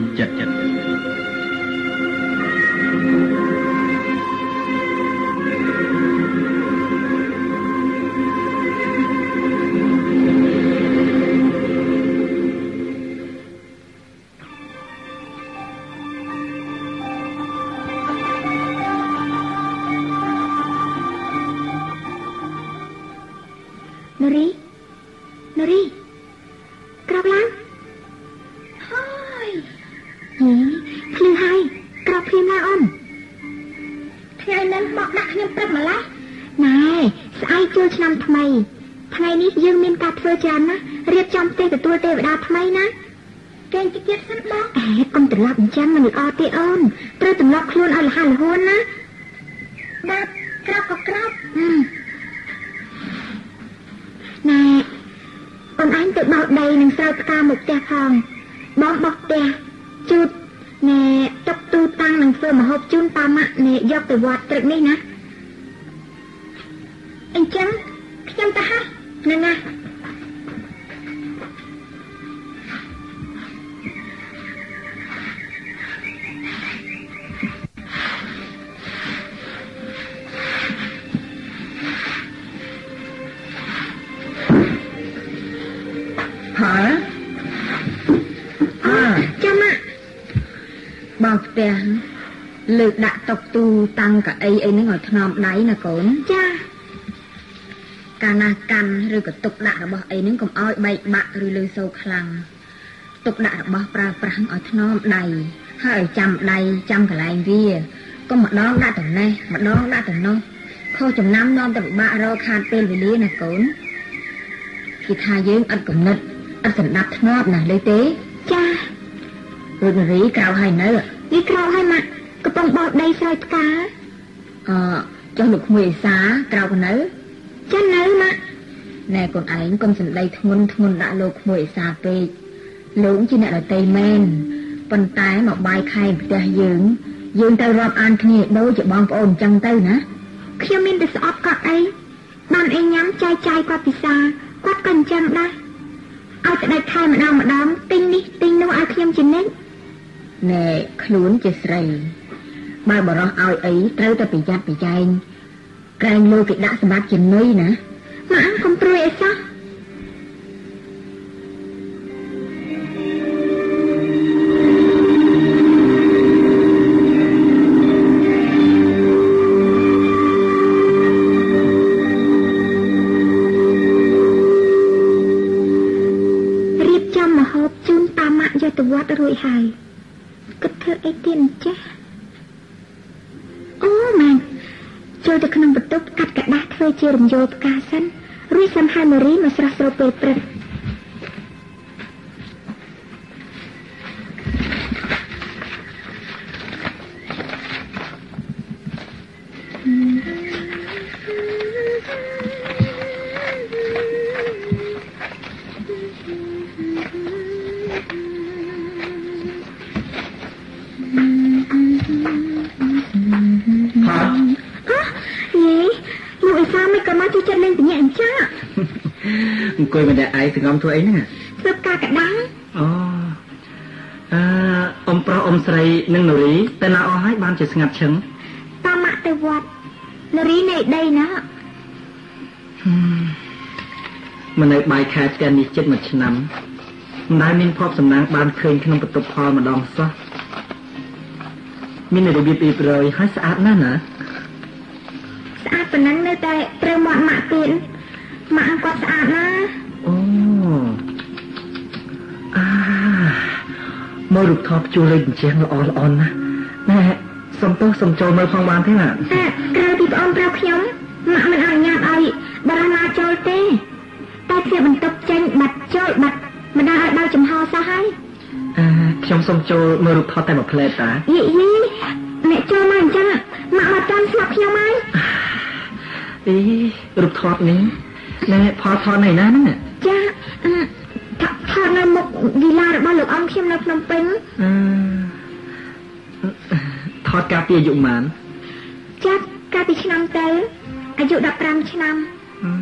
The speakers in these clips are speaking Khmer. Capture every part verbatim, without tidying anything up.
ចិត្តចិត្តនារីនារីក្រោកឡើងហើយហីភ្លឺហើយក្រោកព្រាមឡើងអូនថ្ងៃនេះបោកដាក់ខ្ញុំព្រឹកម្ល៉េះណែស្អែកចូលឆ្នាំថ្មីថ្ងៃនេះយើងមានការធ្វើច្រើនណាស់រៀបចំផ្ទះទទួលទេវតាថ្មីណាគេជិះទៀតសិនបងអេកុំត្រឡប់អញ្ចឹងមិនល្អទេអូនត្រូវត្រឡប់ខ្លួនឲ្យរហ័សរហួនណាបាទក្រោកក៏ក្រោកណែអូនអញទៅបោកដីនឹងស្រោចផ្កាមកផ្ទះផងបងបោកផ្ទះជូតណែតុកទូតាំងនឹងធ្វើម្ហូបជូនតាម៉ាក់ណែយកទៅវត្តព្រឹកនេះណាអញ្ចឹងខ្ញុំទៅហើយហ្នឹងណាហ៎អើចាំមកបោកផ្ទះលើកដាក់តុកទូតាំងកៅអីអីហ្នឹងឲ្យថ្នមដៃណាកូនចាកាលណាកាន់ឬក៏ទុកដាក់របស់អីហ្នឹងកុំឲ្យបែកបាក់ឬលើសូរខ្លាំងទុកដាក់របស់ប្រើប្រាស់ឲ្យថ្នមដៃហើយឲ្យចាំដៃចាំកន្លែងវាកុំម្ដងដាក់ទៅនេះម្ដងដាក់ទៅនោះខុសចំណាំនាំទៅពិបាករកខាតពេលវេលាណាកូនគេថាយើងអត់កំណត់អត់សណ្ដាប់ធ្នាប់ណាស់លើទេចារួចនារីក្រៅហើយនៅនេះក្រៅហើយម៉ាក់កំពុងបោកដីស្រោចផ្កាអឺចុះលោកក្មួយអេសាក្រៅក៏នៅចានៅម៉ាក់ណែកូនឯងកុំសម្ដីធ្ងន់ធ្ងន់ដាក់លោកក្មួយអេសាពេកលោកជាអ្នកដតីមែនប៉ុន្តែមកបាយខែផ្ទះយើងយើងទៅរាប់អានគ្នាដូចជាបងប្អូនអញ្ចឹងទៅណាខ្ញុំមានតែស្អប់គាត់អីបានអីញ៉ាំចាយចាយគាត់ពិសាគាត់ក៏អញ្ចឹងដែរឲ្យតែដាច់ខែម្ដងម្ដងទិញនេះទិញនោះឲ្យខ្ញុំជានិច្ចណែខ្លួនជាស្រីបើបរោះឲ្យអីត្រូវតែប្រយ័ត្នប្រយែងក្រែងលើគេដាក់សម្បត្តិជំនួយណាម៉ាក់កុំព្រួយអីសោះទៅវត្តរួចហើយគិតធ្វើអីទៀតចាស់អូម៉ែចូលទៅក្នុងបន្ទប់កាត់กระดาษធ្វើជារំយោលផ្កាសិនរួចសំហានារីមកស្រស់ស្រូបពេលព្រឹកអង្គុយមិនដែរឯងសង្ងំធ្វើអីហ្នឹងធ្វើការកដាំអូអឺអ៊ំប្រុសអ៊ំស្រីនិងនារីតែណាអស់ហើយបានជាស្ងាត់ឈឹងតាម៉ាក់ទៅវត្តនារីនៅដីណាមិននៅបាយខែផ្ទះនេះជិតមួយឆ្នាំមិនដែលមានភពសំណាងបានឃើញក្នុងបន្ទប់ផលម្ដងសោះមានរបៀបពីប្រយហើយស្អាតណាស់ណាស្អាតប៉ុណ្ណឹងនៅតែត្រូវមាត់ម៉ាក់ទៀតម៉ាក់គាត់ស្អាតណាស់អូអាមើលរូបថតជួលលេខអញ្ចឹងល្អល្អណាស់ណែសុំទោសសុំចូលមើលផងបានទេណាតែក្រៅពីប្អូនប្រាប់ខ្ញុំម៉ាក់មិនអនុញ្ញាតឲ្យបារណាចូលទេតែជាបន្ទប់ចេញបាត់ចូលបាត់មិនដឹងឲ្យបើកចំហសោះហើយអឺខ្ញុំសុំចូលមើលរូបថតតែមួយផ្លែតតាយីយីអ្នកចូលមកអញ្ចឹងម៉ាក់មកតាមស្លាប់ខ្ញុំហើយអីរូបថតនេះណែផលថតនៅណាហ្នឹងចាថតនៅមុខវិឡារបស់លោកអង្គខ្ញុំនៅភ្នំពេញអឺថតកាលពីអាយុប៉ុន្មានចាកាលពីឆ្នាំទៅអាយុដប់ប្រាំឆ្នាំ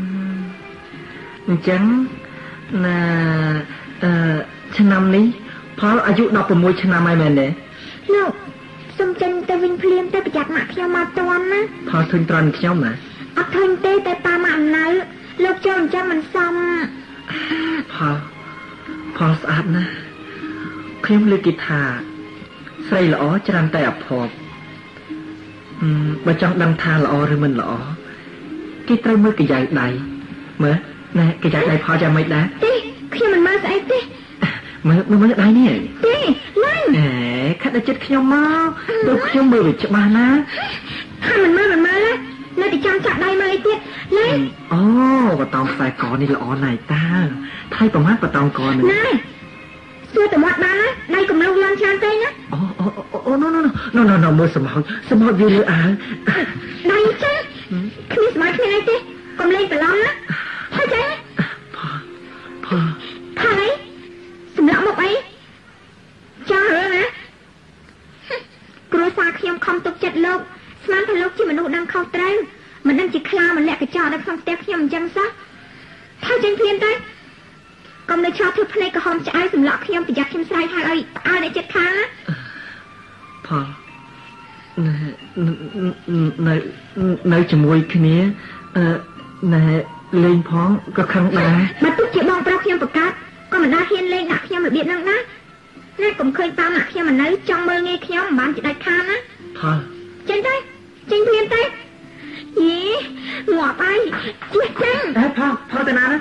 អញ្ចឹងណាអឺឆ្នាំនេះផលអាយុដប់ប្រាំមួយឆ្នាំហើយមែនទេលោកសុំចេញទៅវិញភ្លាមទៅប្រយ័ត្នម៉ាក់ខ្ញុំមកតាន់ណាផលធុញត្រង់ខ្ញុំណាអត់ធុញទេតែប៉ាម៉ាក់អំណៅលោកចូលអញ្ចឹងមិនសមផលផលស្អាតណាស់ខ្ញុំលើកគេថាស្រីល្អច្រើនតែអភ័ព្វបើចង់ដឹងថាល្អឬមិនល្អគេត្រូវមើលកាយដៃមើលណែកាយដៃផលយ៉ាងម៉េចដែរទេខ្ញុំមិនមើលស្អីទេមើលមើលដៃនេះទេឡើងអេខាត់ដល់ចិត្តខ្ញុំមកទៅខ្ញុំមើលវាច្បាស់ណាថាមិនមើលមិនមើលនៅតែចាំចាក់ដៃមើលអីទៀតឡើងអូបតងខ្សែកនេះល្អណាស់តាថៃប្រមាណបតងកនេះណែសួរតែមាត់បានណាដៃកំឡុងឡើងច្រើនពេកណាអូអូអូណូណូណូណូណូមើលសម្ហោចសម្ហោចវាលើអាវដៃចាគ្មានស្មារតីអីទេកុំលេងប្រឡំណាហើយចាផផផអីសម្រាប់មកអីចារឿងណាគ្រួសារខ្ញុំខំទុកចិត្តលោកស្មានថាលោកជាមនុស្សដឹងខុសត្រូវមិនដឹងជាខ្លាម្លាក់កញ្ចក់នៅក្នុងផ្ទះខ្ញុំអញ្ចឹងសោះហើយចេញព្រានទៅកុំនៅឆោតធ្វើភ្នែកក្រហមឆ្អៅសម្លក់ខ្ញុំប្រយ័ត្នខ្ញុំស្រែកហៅឲ្យអើអ្នកចិត្តខាងណាផលនៅនៅជាមួយគ្នាអឺណែលេងផងក៏ខឹងដែរបើទុកជាបងប្រុសខ្ញុំប្រកាសក៏មិនដែរហ៊ានលេងដាក់ខ្ញុំរបៀបហ្នឹងណាណែកុំឃើញតាមដាក់ខ្ញុំមិននៅចង់មើលងាយខ្ញុំមិនបានជាដាច់ខានណាផលចេញទៅចេញព្រានទៅយីងាប់ហើយជិះចេញអើផលផលទៅណាណា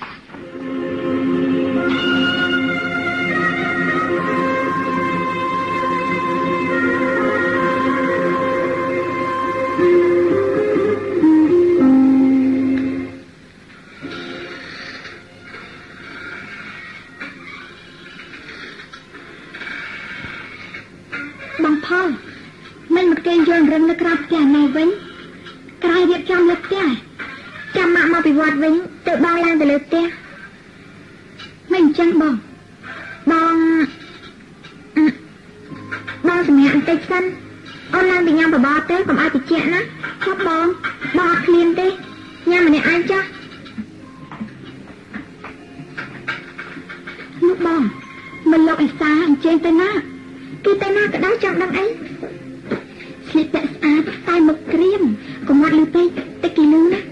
ផលមិនមកគេយល់រឹងនៅក្រៅផ្ទះណែវិញក្រៅរៀបចំលើផ្ទះចាំម៉ាក់មកពីវត្តវិញទៅបងឡើងទៅលើផ្ទះមិនអញ្ចឹងបងបងបងសម្រាប់បន្តិចសិនអូនឡើងទៅញ៉ាំបបរទៅកុំឲ្យតិចណាចុះបងបងអត់ឃ្លានទេញ៉ាំម្នាក់ឯងចាស់លោកបងមិនលោកអេសាអញ្ជើញទៅណាគឺទៅណាក៏ដោយចង់ដឹងអីស្លៀកពាក់ស្អាតតែមុខក្រៀមកុំអត់លឺពេកតិចគេលឺណា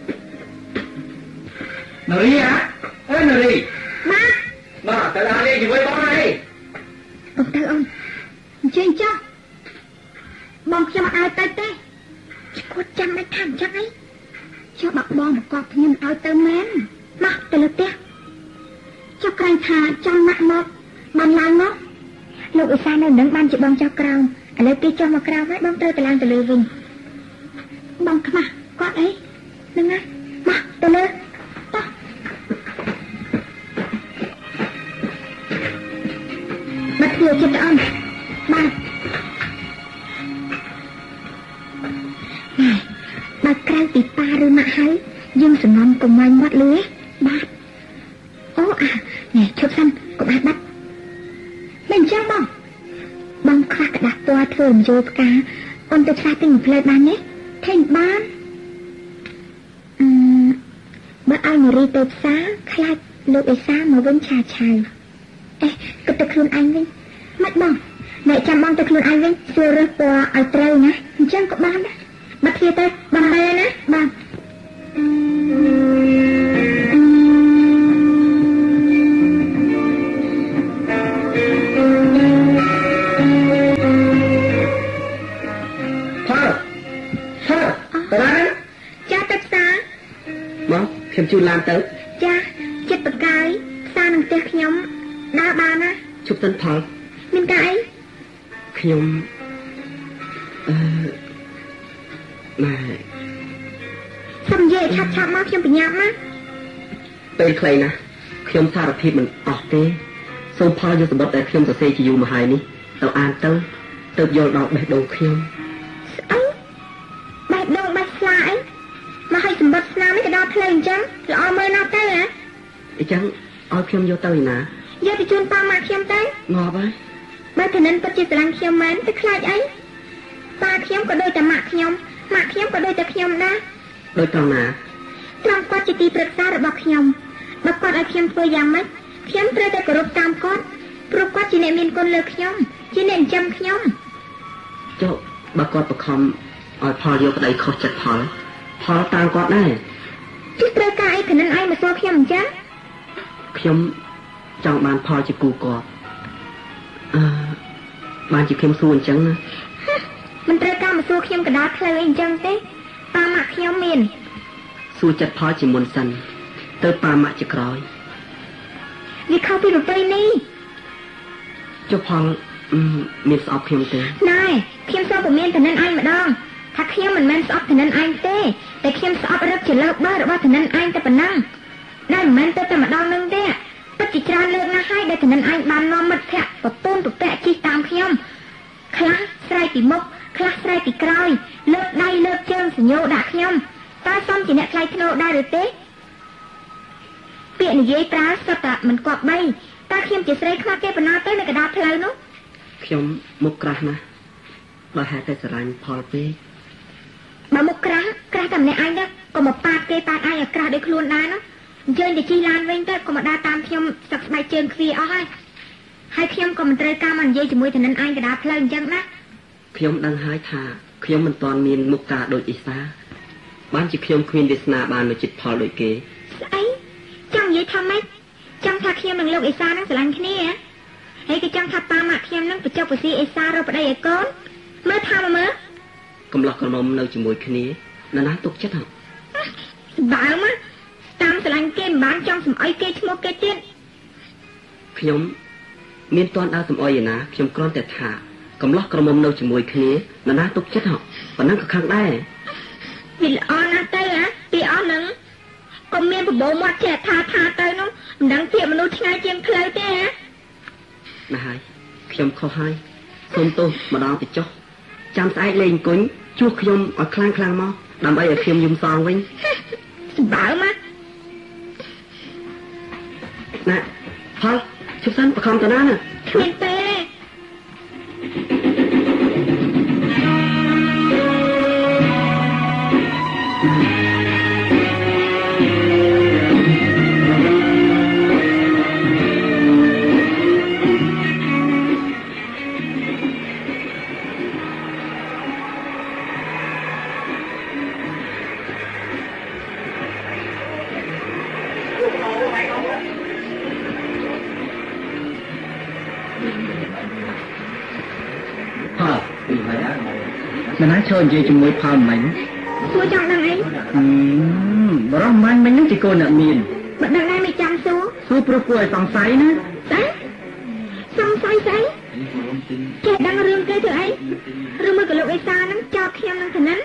នារីហ៎អើនារីម៉ាមកទៅដល់លេងជាមួយបងហើយបងទៅអូនអញ្ជើញចុះបងខ្ញុំអត់ឲ្យទៅទេគាត់ចាំមិនថាអញ្ចឹងអីចុះបាក់បងមកកប់ខ្ញុំឲ្យទៅមែនមកទៅលើផ្ទះចុះក្រែងថាចង់ម៉ាក់មកបានឡើងមកលោកឧស្សាហ៍នៅនឹងបានជាបងចុះក្រោមឥឡូវគេចុះមកក្រោមហើយបងត្រូវទៅឡើងទៅលើវិញបងខ្មាស់គាត់អីនឹងណាមកទៅលើតោះបាត់ទៀតចិត្តអន់បាទបើក្រៅពីប៉ាឬម៉ាក់ហើយយើងសំណំកុំវាញ់មាត់លឺបាទអូអានេះឈប់សិនកុំឲ្យបាត់មិនអញ្ចឹងបងបងខ្វះกระดาษពណ៌ធ្វើរំយោលផ្កាអូនទៅផ្សារទិញមួយផ្លែបានទេឃើញបានអឺបើឲ្យនារីទៅផ្សារខ្លាចលោកអេសាមកវិញឆាឆៅអេគិតទៅខ្លួនឯងវិញមិនបងអ្នកចាំបងទៅខ្លួនឯងវិញសួររើសពណ៌ឲ្យត្រូវណាអញ្ចឹងក៏បានដែរបើធៀបទៅបានដែរណាបាទខ្ញុំជូនឡានទៅចាចិត្តបកាយផ្សារនឹងផ្ទះខ្ញុំដើរបានណាជប់សិនផលមានកាអីខ្ញុំអឺណែសុំនិយាយឆាប់ឆាប់មកខ្ញុំបញ្ញាប់ណាពេលខ្លីណាស់ខ្ញុំសារភាពមិនអស់ទេសូមផលយកសម្បត្តិដែលខ្ញុំសរសេរជាយូរមកហើយនេះទៅអានទៅទើបយល់ដល់បេះដូងខ្ញុំស្អីបេះដូងបេះស្លាអីមកឲ្យសម្បត្តិស្នាមនេះទៅដល់ផ្លូវអញ្ចឹងល្អមើលណាស់ទៅហ៎អញ្ចឹងឲ្យខ្ញុំយកទៅឯណាយកទៅជូនប៉ាម៉ាក់ខ្ញុំទៅងាប់ហើយបើធនិនពិតជាស្រឡាញ់ខ្ញុំមែនទៅខ្លាចអីប៉ាខ្ញុំក៏ដូចតែម៉ាក់ខ្ញុំម៉ាក់ខ្ញុំក៏ដូចតែខ្ញុំដែរដូចត្រង់ណាត្រង់គាត់ជាទីប្រឹក្សារបស់ខ្ញុំបើគាត់ឲ្យខ្ញុំធ្វើយ៉ាងម៉េចខ្ញុំត្រូវតែគោរពតាមគាត់ព្រោះគាត់ជាអ្នកមានគុណលើខ្ញុំជាអ្នកចិញ្ចឹមខ្ញុំចុះបើគាត់បខំឲ្យផលយកប្តីខុសចិត្តផលផលតាមគាត់ដែរជិះត្រូវការអីខនិនឯងមកសួរខ្ញុំអញ្ចឹងខ្ញុំចង់បានផលជាគូគាត់អឺបានជាខ្ញុំសួរអញ្ចឹងណាមិនត្រូវការមកសួរខ្ញុំកដាលផ្លូវអីអញ្ចឹងទេប៉ាម៉ាក់ខ្ញុំមានសួរចិត្តផលជាមុនសិនទៅប៉ាម៉ាក់ជាក្រោយវាខុសពីប្រពៃណីចុះផលមានស្អប់ខ្ញុំទេណែខ្ញុំសូមពមៀនធនិនឯងម្ដងថាខ្ញុំមិនមែនស្អប់ធនិនឯងទេតែខ្ញុំស្អប់រឹកជាលើបើរបស់ធនិនឯងតែប៉ុណ្ណឹងដែលមិនមែនទៅតែម្ដងនឹងទេពិតជាច្រើនលើកណាស់ហើយដែលធនិនឯងបាននាំមិត្តភក្តិបពូនប្រពាក់ជិះតាមខ្ញុំខ្លះស្រែកពីមុខខ្លះស្រែកពីក្រោយលើកដៃលើកជើងសញ្ញោដាក់ខ្ញុំតើសមជាអ្នកថ្លៃថ្នូរដែរឬទេពាក្យនិយាយប្រើសត្វតែមិនគប្បីតើខ្ញុំជាស្រីខ្វះគេបណ្ណាទៅនៅកណ្ដាលផ្លូវនោះខ្ញុំមុខក្រាស់ណាស់បើហេតុតែស្រឡាញ់ផលពេកបើមុខក្រាស់ក្រាស់តែម្នាក់ឯងទៅក៏មកប៉ាតគេប៉ាតឯងឲ្យក្រាស់ដូចខ្លួនដែរនោះអញ្ជើញទៅជិះឡានវិញទៅក៏មកដើរតាមខ្ញុំសឹកស្បែកជើងខ្វាអស់ហើយហើយខ្ញុំក៏មិនត្រូវការមកនិយាយជាមួយធនិនឯងកណ្ដាលផ្លូវអញ្ចឹងណាខ្ញុំដឹងហើយថាខ្ញុំមិនទាន់មានមុខការដូចអ៊ីសាបានជាខ្ញុំគ្មានវាសនាបានមកចិត្តផលដូចគេស្អីចង់និយាយថាម៉េចចង់ថាខ្ញុំនិងលោកអ៊ីសានឹងស្រឡាញ់គ្នាហើយក៏ចង់ថាប៉ាម៉ាក់ខ្ញុំនឹងបញ្ចុះពសីអ៊ីសារកប្តីឲ្យកូនមើលថាមើលកំឡោះក្រមុំនៅជាមួយគ្នាណាស់ណាទុកចិត្តហ៎បើមកតាមស្រឡាញ់គេមិនបានចង់សំអុយគេឈ្មោះគេទៀតខ្ញុំមានតន់ដើរសំអុយឯណាខ្ញុំគ្រាន់តែថាកំឡោះក្រមុំនៅជាមួយគ្នាណាស់ណាទុកចិត្តហ៎ប៉ុណ្ណឹងក៏ខឹងដែរវាល្អណាស់ទៅហ៎ពីអស់នឹងក៏មានបបោមាត់ចេះថាថាទៅនោះមិនដឹងជាមនុស្សឆ្ងាយជាងផ្លូវទេហ៎ណាស់ហើយខ្ញុំខុសហើយសូមទោសម្ដងទៅចុះចាំស្អែកលេងអង្គុញជួសខ្ញុំឲ្យខ្លាំងខ្លាំងមកដើម្បីឲ្យខ្ញុំយំសងវិញសម្បើមកណាផលជិះសិនបខំទៅណាណាគ្មានទេណាស់ចូលនិយាយជាមួយផលមិញសួរចង់ដឹងអីអឺបរោះមិញមិញនឹងជាកូនអ្នកមានមិនដឹងដែរមិនចាំសួរសួរព្រោះគួរឲ្យសង្ស័យណាស្អីសង្ស័យស្អីចេះដឹងរឿងគេធ្វើអីឬមើលក៏លោកអេសានឹងចោទខ្ញុំនឹងធនិន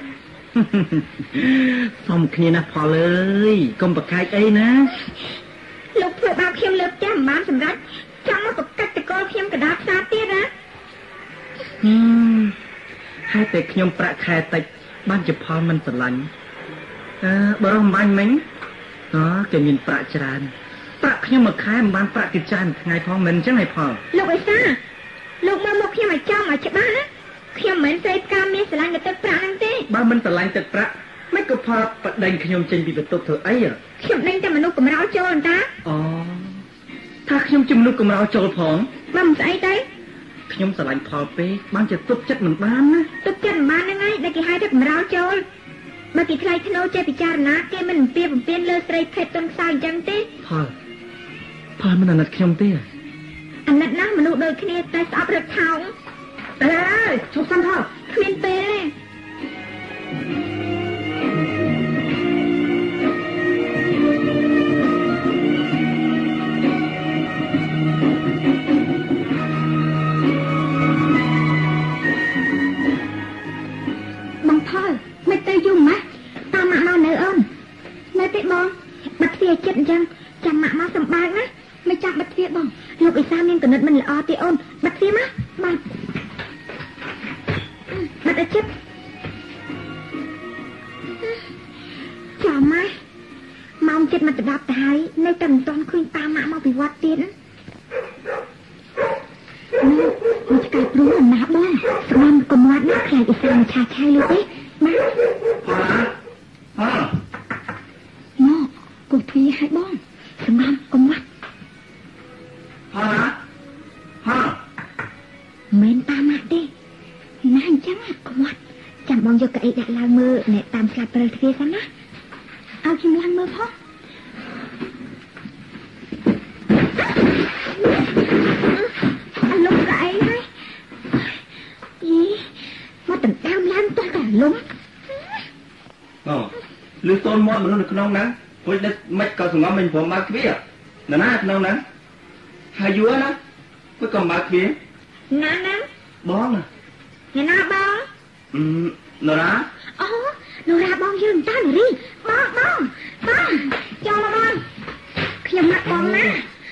សុំគ្នាណាផលអើយកុំប្រកែកអីណាលោកធ្វើបាបខ្ញុំលើកផ្ទះមិនបានសម្រេចចង់មកប្រកាច់តកលខ្ញុំកដាផ្សារទៀតណាហឹមហើយតែខ្ញុំប្រាក់ខែតិចបានជាផលមិនស្រឡាញ់អឺបរោះមិនបាញ់មិញអូគេមានប្រាក់ច្រើនប្រាក់ខ្ញុំមួយខែមិនបានប្រាក់គេច្រើនថ្ងៃផងមិនអញ្ចឹងឯផលលោកអេសាលោកមើលមកខ្ញុំឲ្យចំឲ្យច្បាស់ណាខ្ញុំមិនស្រីផ្កាមានស្រឡាញ់ទៅទឹកប្រាក់ហ្នឹងទេបើមិនស្រឡាញ់ទឹកប្រាក់មិនក៏ផលបដិញខ្ញុំចេញពីបន្ទប់ធ្វើអីខ្ញុំដេញតែមនុស្សកម្រោចូលអន្តតាអូថាខ្ញុំជាមនុស្សកម្រោចូលផងបើមិនស្អីទេខ្ញុំស្រឡាញ់ផលពេកបានជាទុកចិត្តមិនបានណាទុកចិត្តមិនបានហ្នឹងហើយដែលគេហៅថាកម្រោចូលបើគេថ្លៃធ្នូចេះពិចារណាគេមិនអំពាវអំពានលើស្រីភេទទុនខ្សោយអញ្ចឹងទេផលផលមិនអាណិតខ្ញុំទេអាណិតណាស់មនុស្សដូចគ្នាតែស្អប់រឹកថោងអេឈប់សិនផលគ្មានពេលទេបងផលមិនទៅយំណាតាមម៉ាក់មកនៅអូននៅទេបងបាត់ទ្វារចិត្តអញ្ចឹងចាំម៉ាក់មកសម្បើកណាមិនចាំបាត់ទ្វារបងលោកអ៊ីសាមានកណិតមិនល្អទេអូនបាត់ទ្វារមកបាទបាត់តែចិត្តចាំម៉ាក់ម៉ោងចិត្តមកទៅដល់ទៅហើយនៅតែមិនទាន់ឃើញតាមម៉ាក់មកពីវត្តទៀតណាមកឆ្កែព្រួងអំណាបងស្មានកុំវត្តណាខ្លាចអ៊ីសាមកឆាឆាយលើទេម៉ាក់អើមកគូទ្វារឲ្យបងស្មានកុំវត្តហ៎ហមិនតាមមកទេណាអញ្ចឹងគាត់ចាំបងយកកៅអីដាក់ឡើងមើលអ្នកតាមស្លាប់ព្រើទ្វារសិនណាឲ្យខ្ញុំឡើងមើលផងអលុំកៅអីហើយយីមកដណ្ដើមឡើងតោះតែលុំអូលឺតូនមាត់មនុស្សនៅក្នុងហ្នឹងពុជដឹកមិនក៏សងំមិនព្រមបើកទ្វារណាណាក្នុងហ្នឹងហើយយូរណាពុជក៏បើកទ្វារណាណាបងណាណាបងអឺនរ៉ាអូនរ៉ាបងយើងតានរីបងបងបងចូលមកបងខ្ញុំមកបងណា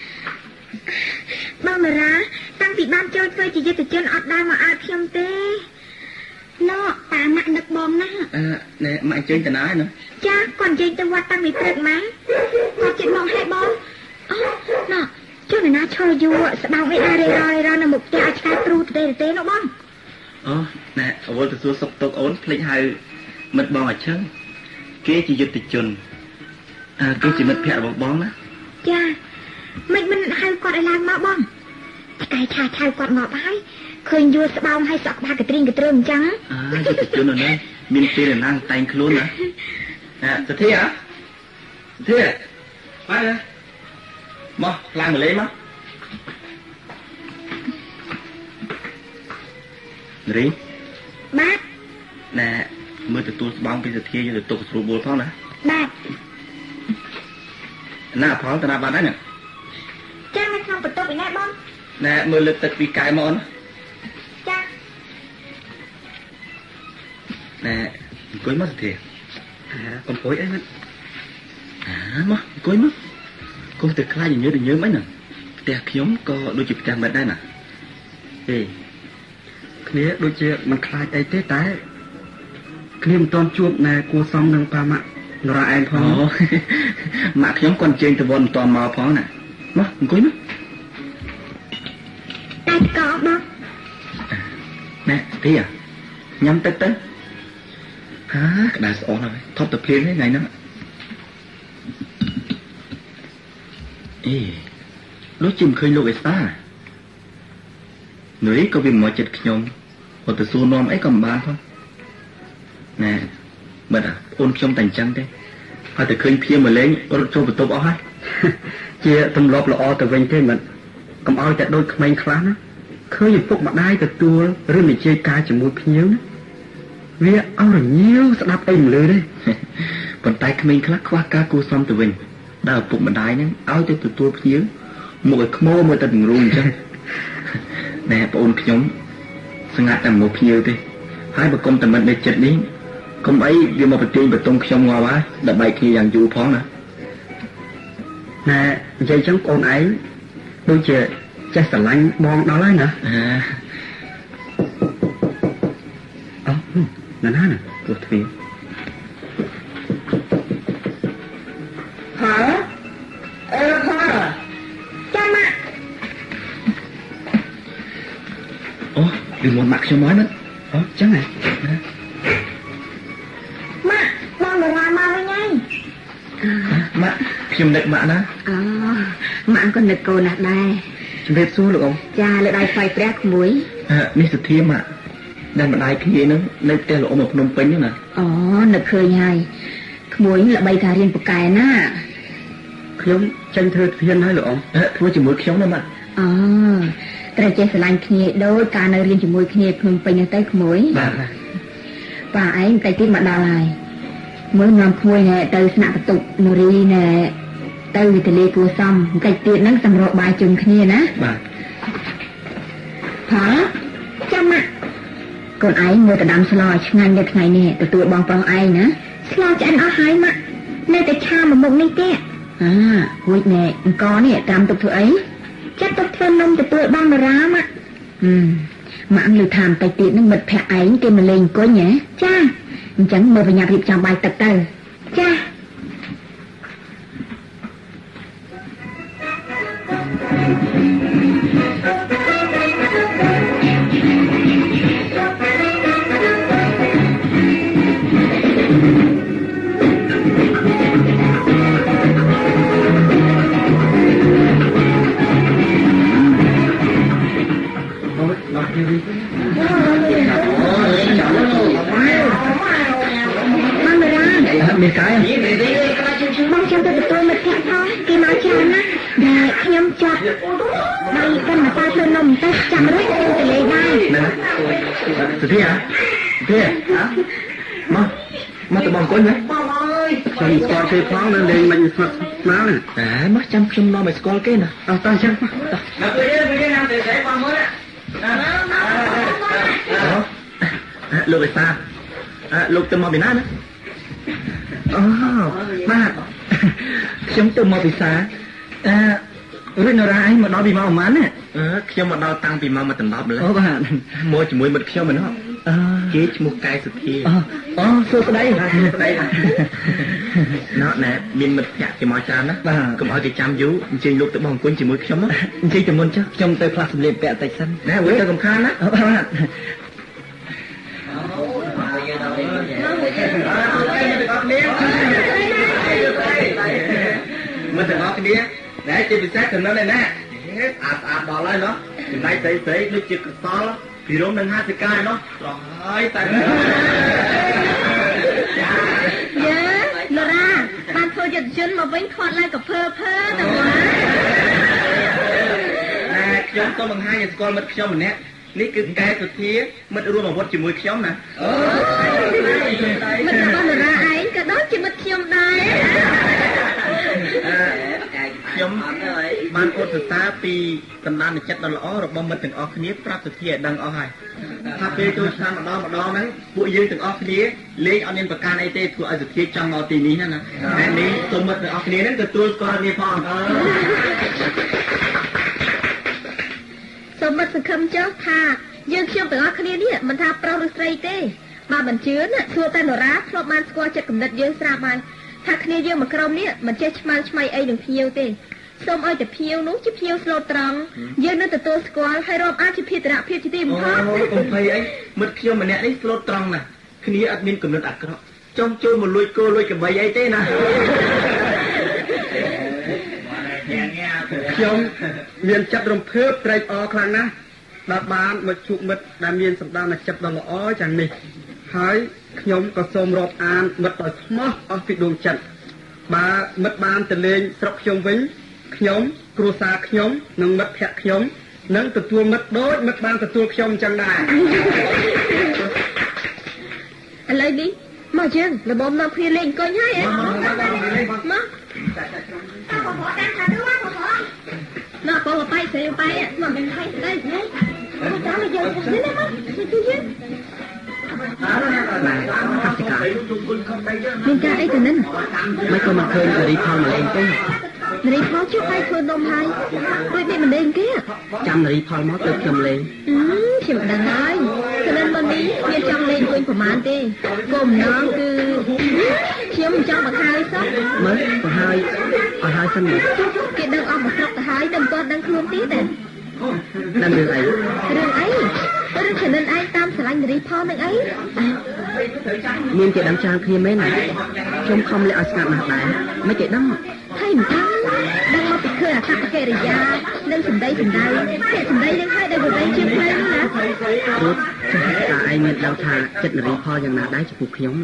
បងនរ៉ាតាំងពីបានចូលធ្វើជាយុទ្ធជនអត់ដែរមកអើខ្ញុំទេណូតាម៉ាក់នឹកបងណាអឺណែម៉ាក់ជើញតាណាណាចាគាត់និយាយទៅវត្តតាំងពីព្រឹកម៉ាគាត់ជិះមកឲ្យបងអូណូជួយណាឈរយូរស្ដោងអីដែររយរនៅមុខផ្ទះឲ្យឆ្កែទ្រូទេទេណូបងអូណែអវល់ទៅសួរសុកទុកអូនភ្លេចហៅមិត្តបងឲ្យឈឹងគេជាយុទ្ធជនអើគេជាមិត្តភក្តិរបស់បងណាចាមិនមិនហៅគាត់ឲ្យឡើងមកបងឆ្កែឆាឆៅគាត់ងាប់ហើយឃើញយួរស្បោងឲ្យសក់បាកត្រៀងកត្រឹមអញ្ចឹងអើយុទ្ធជននោះមានពេលណាស់តែងខ្លួនណាអើសធាហ៎សធាបាយណាមកឡើងមកលេងមករីបាទណែមើលទទួលស្បង់ពីសធាយកទៅទុកស្រួលបួលផងណាបាទណាផលតាណាបាត់ហើយណាចាំនៅក្នុងបន្ទប់ឯណាបងណែមើលលើកទឹកពីកែមកណាចាណែអង្គុយមកសធាអង្គុយអីមិនអាមកអង្គុយមកកុំទៅខ្លាចញើញញើមអីណាផ្ទះខ្ញុំក៏ដូចជាផ្ទះមិត្តដែរណាអេគ្នាដូចជាមិនខ្លាចអីទេតែគ្នាមិនតន់ជួបណែគួសមនឹងប៉ាម៉ាក់នរ៉ាឯងផងម៉ាក់ខ្ញុំគាត់ជើញទៅវត្តមិនតន់មកផងណាមកអង្គុយមកតែកោបងណែទីញ៉ាំទឹកទៅហាក្តៅស្អុនហើយថប់ទៅភ្លៀងថ្ងៃហ្នឹងអេដូចជាមិនឃើញលោកអេសានុយក៏វាមកចិត្តខ្ញុំគាត់ទៅសួរនាំអីក៏មិនបានផងណែបាត់អាអូនខ្ញុំតែអញ្ចឹងទេហើយតែឃើញភៀមមកលេងរត់ចូលបន្ទប់អស់ហើយជាទម្លាប់ល្អទៅវិញទេមិនកុំឲ្យតែដូចក្មេងខ្លះណាឃើញឪពុកម្ដាយទទួលឬនិយាយការជាមួយភ្ញៀវណាវាអរញៀវស្ដាប់អីមិនលឺទេប៉ុន្តែក្មេងខ្លះខ្វះការគួរសមទៅវិញដែលឪពុកម្ដាយហ្នឹងឲ្យទៅទទួលភ្ញៀវមកឲ្យខ្មោមើលតែទាំងរូងអញ្ចឹងណែបងអូនខ្ញុំស្ងាត់តែមកភ្ញៀវទេហើយបើគុំតែមិននៅចិត្តនេះគុំអីវាមកប្រទាញបតុងខ្ញុំងាប់ហើយដើម្បីគ្នាយ៉ាងយូរផងណាណែនិយាយចឹងបងឯងដូចជាចេះស្រឡាញ់បងដល់ហើយណាអអូណាស់ណាព្រោះទ្វារហាអើហាចាំមកអូវាមកមកខ្ញុំមកណាអូចឹងហ៎ម៉ាក់បងទៅណាមកវិញហើយម៉ាក់ខ្ញុំនឹកម៉ាក់ណាអូម៉ាក់ក៏នឹកកូនណាស់ដែរជំរាបសួរលោកអ៊ំចាលើដៃស្វ័យព្រះក្មួយនេះសុធាម៉ាក់ដែលម្ដាយគ្នានឹងនៅផ្ទះលោកអ៊ំនៅភ្នំពេញហ្នឹងណាអូនឹកឃើញហើយក្មួយល្បីថារៀនពូកែណាខ្ញុំចេញធ្វើធានហើយលោកអ៊ំធ្វើជាមួយខ្ញុំណាម៉ាក់អូត្រូវចេះស្រឡាញ់គ្នាដូចការនៅរៀនជាមួយគ្នាភ្នំពេញហ្នឹងទៅក្មួយបាទប៉ាឯងតែទៀតមកដល់ហើយមើលនាំក្មួយណែទៅស្នាក់បន្ទប់នូរីណែទៅវិទ្យាល័យគួរសមកិច្ចទៀតហ្នឹងសម្រាប់បាយជុំគ្នាណាបាទហាចាំមកកូនឯងមើលទៅដាំស្លឲ្យឆ្ងាញ់នៅថ្ងៃនេះទទួលបងប្រុសឯងណាស្លឆ្អិនអស់ហើយម៉ាក់នៅតែឆាមួយមុខនេះទេអាហួចណែអង្គនេះត្រាំទុកធ្វើអីចាត់ទុកធ្វើនំទទួលបងតារាម៉ាក់ហឹមម៉ាក់លើថាបន្តិចទៀតនឹងមិត្តភក្តិឯងគេមកលេងអង្គុញហ៎ចាអញ្ចឹងមើលបញ្ញារៀបចំបាយទឹកទៅចាណ đi đi mang về ra miếng cái mong chăm tôi tôi mệt kẹt thôi khi nói chăm á nè nhâm chặt đây cần mà ta tôi nồng ta chăm rất yêu từ lấy đây nè từ thế à thế à mà mà tụi bọn con nhé chăm con cái pháo lên lên mình phật máu này à mất chăm chăm lo mày con cái nè à ta chăm Nào tôi đi, tôi đi làm để xảy con mới á. đó lục về xa lục từ mò bị nát nữa ba chúng từ mò bị xa rồi nó ra anh mà đó bị mò mán nè khi mà đau tăng vì mà mà tỉnh đọc nữa. ô bạn Mua chỉ mới bật khi mình đó. Kế một cái sự kia. Ồ, xưa cái đấy. Đây nó nè, miền mật chặt cái màu tràm đó. Cũng ở cái chăm vú, trên lúc tới bong quân chỉ mới khi đó. Chỉ từ môn chứ, trong tới class lên bẹ tay xanh. Nè, với tôi cầm khăn á. Ờ bạn. Mình từng có cái đĩa. Nè, chơi bị sát từ nó đây nè. Ảp ạp đỏ lên nó. Từ đây tới tới nó chưa cực to. Thì rốn đừng hát cái cai nó. Rồi, tại Dạ, nó ra. Bạn thôi giật chân mà bánh thoát lại cả phơ phơ tao quá. Nè, chúng tôi bằng hai nhà con mất khiếu mình nè. Ní cứ cái từ phía mất luôn mà vót chỉ mùi khiếu nè. Mình là con nó ra ấy, cả đó chỉ mất khiêu đây. Nhóm ban ôn thực xa vì tầm đàn chất đó lõ rồi bom mất từng ọc khía prap thực hiện đăng ọc hay. Tháp bê tôi sang một đó một đó nắng bụi dương từng ọc khía lấy anh em bạc can ấy tê thuộc ở thực hiện trong ngò tì ní nè nè. Em ní tôi mất từng ọc khía nè từ tôi con đi phong. Xong mất sự khâm chớp tha. Dương khiêu từng ọc khía nè, mình tha prao được srei tê. Bà mình chứa nè, xua tay nó rá, flop man squat chất cầm đất dương sra bài. Thà khía dương mà krong nè, mình chết chmai chmai ấy đừng phiêu tê. Xong ơiจะเพียวนู้จะเพียวสโลตรังยืนนั่นแต่ตัวสกอลให้รอบอาชีพพิจารณาพิจารณาโอ้ยผมเพย์ไอ้มืดเขี้ยวมันเนี่ยนี่สโลตรังน่ะคืนนี้อัดมินกำลังอัดกระจ้องโจมมันลุยโกลุยกับใบไอ้เต้นะเขี้ยวเมียนจับรมเพิ่มไตรออครั้งนะดาบานมาชุกมัดดาเมียนสัปดาห์มาจับดอลอ้อจังนี่หายขยมก็สมรอบอ่านมัดต่อยมอออฟฟิศดวงจันทร์บามัดบานตะเลงสระขยมวิ่งขยมครูซาขยมนังมัดแพะขยมนังตะตัวมัดโดยมัดบางตะตัวขยมจังได้อะไรดิมาเชิงระบบน้ำเพียเล่งก้อยให้เองมาน่าพอไปเสียไปอ่ะมันเป็นใครได้ไหมไม่จ้าไม่เยอะนี่นะมั้งไม่ตู้เย็นมีการไอ้ตัวนั้นไม่ก็มาเคยở đi phong mà lên cái này phó trước hai thôi nôm hai đôi bên mình lên kia chăm là đi phong mót được chăm lên ừ thì mà đàn ơi cho nên mình đi bên trong lên quên của màn đi cùng nó cứ chiếm trong một hai sắp mới còn hai còn hai xanh này kia đang ôm một sắp hai đừng con đang thương tí này đang đường ấy đường ấy đường cho nên ai tam sẽ lanh đi phong đường ấy miên chị đăng trang kia mấy này trông không lẽ ở sạp nào đấy mấy chị đó hay mà ta đang mau bị khơi à tặng kệ rồi ya đang sừng đây sừng đây kệ sừng đây đang hai đây vừa đây chưa play nữa nè rút là ai miên đau thà chất là đi phongอย่างnào đấy chỉ phục giống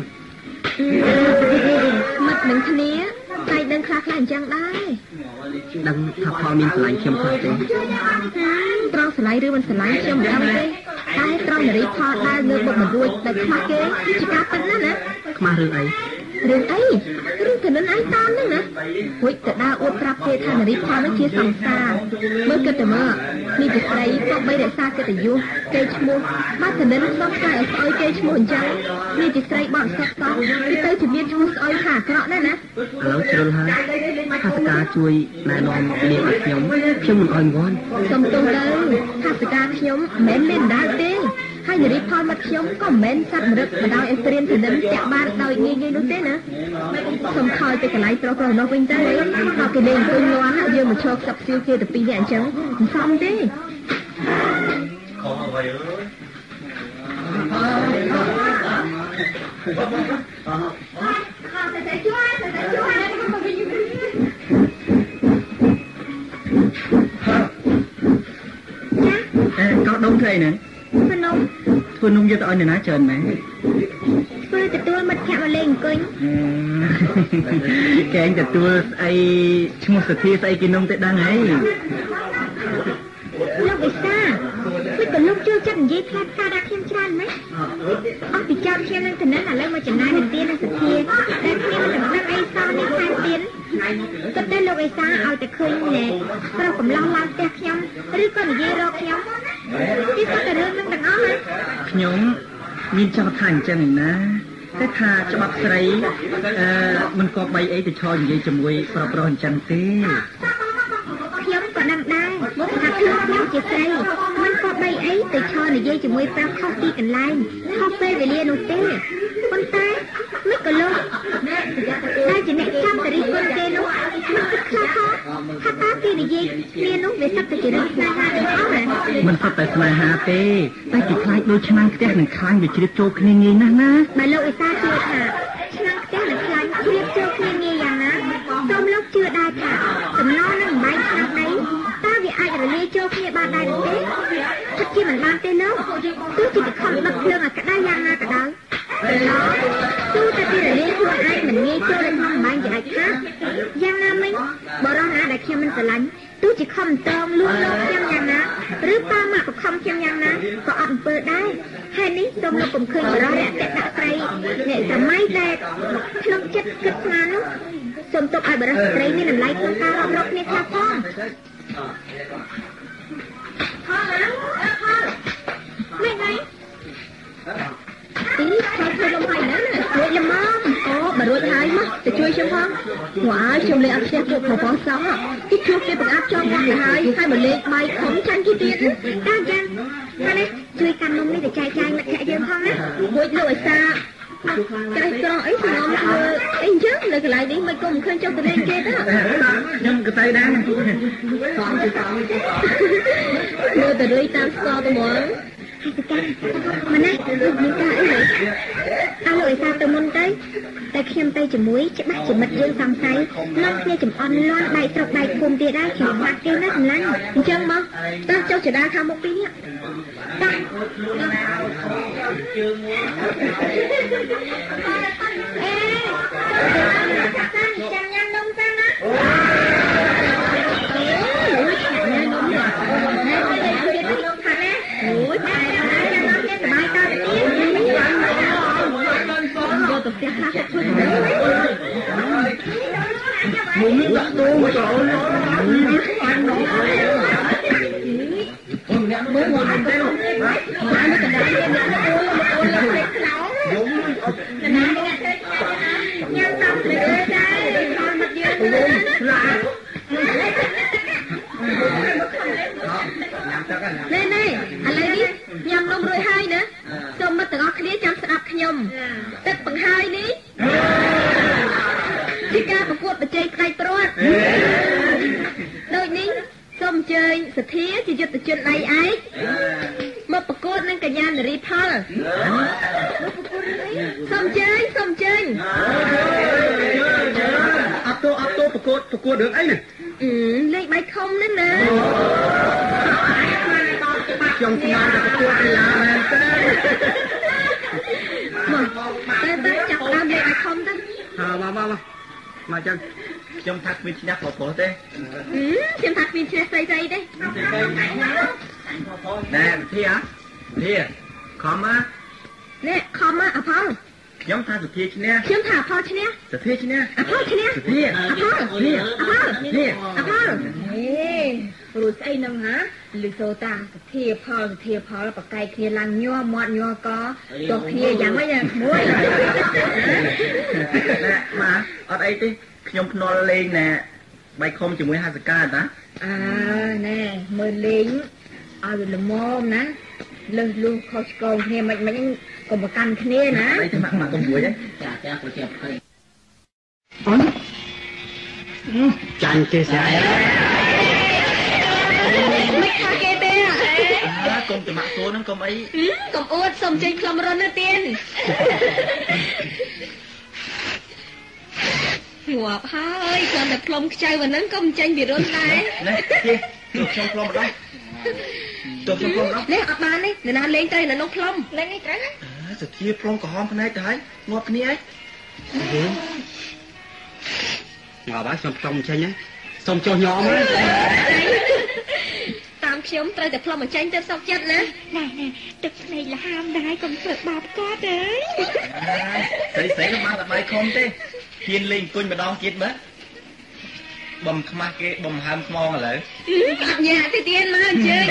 mặt đừng thân nia tay đang khạc là chẳng đây đang thập phong miên lại khiêm khoa thế tròn sờ lại đưa mình sờ lại cho mình đâm đi tay tròn là đi phong đây ngược bụng mình đuôi đại khóa kế chỉ cá tính đó nè mà rừng ấy đường ấy đường thì nên ấy tan nữa nè quýtแต่ดาอวดปรับเททานริพาไม่เชี่ยสังสาเมื่อเกิดแต่เมื่อนี่จะใส่พวกใบเดซ่าเกิดแต่ยุเกจมูมาแต่นั้นต้องใส่เอาเกจมูจังนี่จะใส่บอลซักซ้อนที่เตยจะมีชูสอยขาเกาะนั่นนะแล้วเจอแล้วข้าสกาช่วยนายนอนเลี้ยงขยมเชื่อมันอ่อนวอนสมตรงเลยข้าสกาขยมแม่นเล่นได้เต้ให้ริพามาขยมก็แม่นสัตว์รึกมาดาวเอสเตรียนถึงนั้นแจกบ้านดาวงี้งี้นู้นเต้นะสมคอยไปกับไลฟ์เราก็นอกวิ่งได้เราก็เดินตัวล้วนยืมมาโชว์สับซิลเกตปีอย่างจังซ้ำดิ có đông thầy nè ធ្វើនំធ្វើនំយកទៅឲ្យអ្នកណាច្រើនម៉ែធ្វើទទួលមិត្តភក្តិមកលេងអង្គុយកែងទទួលស្អីឈ្មោះសុធាស្អីគេនំទៅដឹងហើយលោកវិសាមិនក៏លោកជួយចិត្តនិយាយផ្លែផ្កាដាក់ខ្ញុំច្រើនម៉េចអស់ពីចាំខ្ញុំនឹងទៅនឹងឥឡូវមកចំណាយនឹងទៀននឹងសុធាតែខ្ញុំមិនដឹងអីសោះនេះផ្លែទៀនគិតតែលោកវិសាឲ្យតែឃើញណែប្រុសកំឡោះឡើងផ្ទះខ្ញុំឬក៏និយាយរកខ្ញុំទីសុទ្ធតែរឿងនឹងទាំងអស់ហើយខ្ញុំមានចង់ថាអញ្ចឹងណាតែថាច្បាប់ស្រីអឺមិនក៏បីអីទៅឈរនិយាយជាមួយប្រុសប្រុសអញ្ចឹងទេខ្ញុំក៏ដឹងដែរថាខ្ញុំជាស្រីមិនក៏បីអីទៅឈរនិយាយជាមួយប្រុសខុសទីកន្លែងខុសពេលវេលានោះទេប៉ុន្តែមិនក៏លោកតែជាអ្នកចាំតរិះគន់ទេនោះមិនគិតខ្លះថាថាពីនិយាយគ្នានោះវាសឹកតែជារឿងស្នេហាទាំងអស់ហ៎មិនសឹកតែស្នេហាទេតែគេខ្លាចដូចឆ្នាំងផ្ទះនឹងខ្លាញ់វាជ្រាបចូលគ្នាងាយណាស់ណាបើលោកឧស្សាហ៍ជឿថាឆ្នាំងផ្ទះនឹងខ្លាញ់ជ្រាបចូលគ្នាងាយយ៉ាងណាសូមលោកជឿដែរថាសំណល់នឹងបំបែកឆ្នាំងដីតើវាអាចរលាយចូលគ្នាបានដែរទេថាជាមិនបានទេលោកទោះជាខំដឹកភ្លើងឲ្យក្តៅយ៉ាងណាក៏ដោយទោះតែពីរលាយខ្លួនឯងមិនងាយចូលដល់ក្នុងបំបែកជាដាច់ខាតយ៉ាងណាមិញបរិះណាដែលខ្ញុំមិនស្រឡាញ់ទោះជាខំតងលួងលោកខ្ញុំយ៉ាងណាឬប៉ាម៉ាក់បខំខ្ញុំយ៉ាងណាក៏អត់អំពើដែរហើយនេះសូមលោកកុំឃើញបរិះរាក់ដាក់ស្រីអ្នកសម័យដែលក្នុងចិត្តគិតស្មាននោះសូមទុកឲ្យបរិះស្រីមានតម្លៃក្នុងការរាប់រកគ្នាខ្លះផងមិនហើយទីចូលធ្វើលំហើយណារួចលំមកអូបើរួចហើយមកទៅជួយខ្ញុំផងព្រោះឲ្យខ្ញុំលេងអត់ផ្ទះជួបប្របងសោះទីជួបគេបង្អាប់ចង់មកទៅហើយហើយមកលេងបាយខំចាញ់គេទៀតតាចឹងហើយនេះជួយកាន់នំនេះទៅចែកចាយមិត្តភក្តិយើងផងណារួចលោកឯសាចៃក្រអីខ្ញុំធ្វើអីអញ្ចឹងនៅកន្លែងនេះមិនក៏មិនឃើញចុះទៅលេងគេទេខ្ញុំក៏ទៅដែរសំទៅសំមើលទៅរឿយតាមស្គាល់ទៅហ្មងហើយទៅកាន់ម៉ណែលោកមានការអីហ៎អើលោកឯសាទៅមុនទៅតែខ្ញុំទៅជាមួយច្បាស់ជាមិត្តយើងសង្ស័យនាំគ្នាចំអន់លាន់ដៃស្រុកដៃភូមិទៀតដែរខ្ញុំបាក់គេណាសម្លាញ់អញ្ចឹងមកតើចុះចដាខាងមុខពីនេះតាអេចាំញ៉ាំនំសិនណាអូយញ៉ាំនំណាអូយតែតែញ៉ាំនំនេះសบายតើទៀតយកទៅផ្ទះខ្លះជួយទៅមួយនេះដាក់ទូមកចូលអញនោះអូនអ្នកមើលមកទៅបានទៅដល់នេះអ្នកអូនអូនលេខខ្លោយំណានេះញ៉ាំតាមទៅដែរខំមកយើងទៅឡាណែណែឥឡូវនេះញ៉ាំនំរួចហើយណាសូមមិត្តទាំងអស់គ្នាចាំស្ដាប់ខ្ញុំទឹកបង្ហើយនេះជាការប្រកួតប្រជែងក្បាច់ព្រាត់ដូចនេះសូមអញ្ជើញសធាជាយុទ្ធជនដៃឯកមកប្រកួតនឹងកញ្ញានារីផលសូមអញ្ជើញសូមអញ្ជើញអត់តោអត់តោប្រកួតប្រកួតរឿងអីណាអឺលេខបាយខំហ្នឹងណាខ្ញុំស្មានតែប្រកួតកីឡាមែនទេមកតែតែចាប់តាមលេខបាយខំទៅហាមកមកមកមកចឹងខ្ញុំថាគ្មានឈ្នះប្រុសប្រុសទេខ្ញុំថាគ្មានឈ្នះស្រីស្រីទេណែវិធីហ៎វិធីខំមកនេះខំមកអផលខ្ញុំថាសុធាឈ្នះខ្ញុំថាអផលឈ្នះសុធាឈ្នះអផលឈ្នះសុធាអផលឈ្នះអផលឈ្នះអផលហេរួចស្អីនឹងហាលឺសូតាសុធាផលសុធាផលបកែកគ្នាឡើងញ័រមាត់ញ័រកចុះគ្នាយ៉ាងម៉េចមួយណែមកអត់អីទេខ្ញុំភ្នាល់លេងណែបាយខំជាមួយហាសកាតាអើណែមើលលេងឲ្យវាល្មមណាលើសលុះខុសឆ្គងគ្នាមិនមិនកុំប្រកាន់គ្នាណាអីទៅមកមកកុំមួយហ្នឹងចាចាប្រជាភ័យអូនចាញ់គេស្អីមិនថាគេទេអាកុំចំាក់គោហ្នឹងកុំអីកុំអួតសុំចេញខ្លំរុនទៅទៀតងាប់ហើយគ្រាន់តែផ្លុំខ្ចៅហ្នឹងក៏មិនចេញពីរុនដែរនេះជិះខ្ញុំផ្លុំម្ដង tôi không không đó nè ở bàn đi người nào lên đây là nông plom lên ngay trái à sự thiê plom của hòm này tới ngọt cái này ngọt bác xong xong chơi nhé xong cho nhỏ mới tam khiếm traiแต่ plom มาចាញ់ទៅសោកចិត្តណាណែណែទឹកស្នេហ៍លហាមដែរកុំធ្វើបាបគាត់អើយស្រីស្រីមកតែបាយខំទេហ៊ានលេងអង្គុញម្ដងទៀតមើលបំខ្មាស់គេបំហើមខ្មងឥឡូវញ៉ាទៅទៀតមកអញ្ជើញ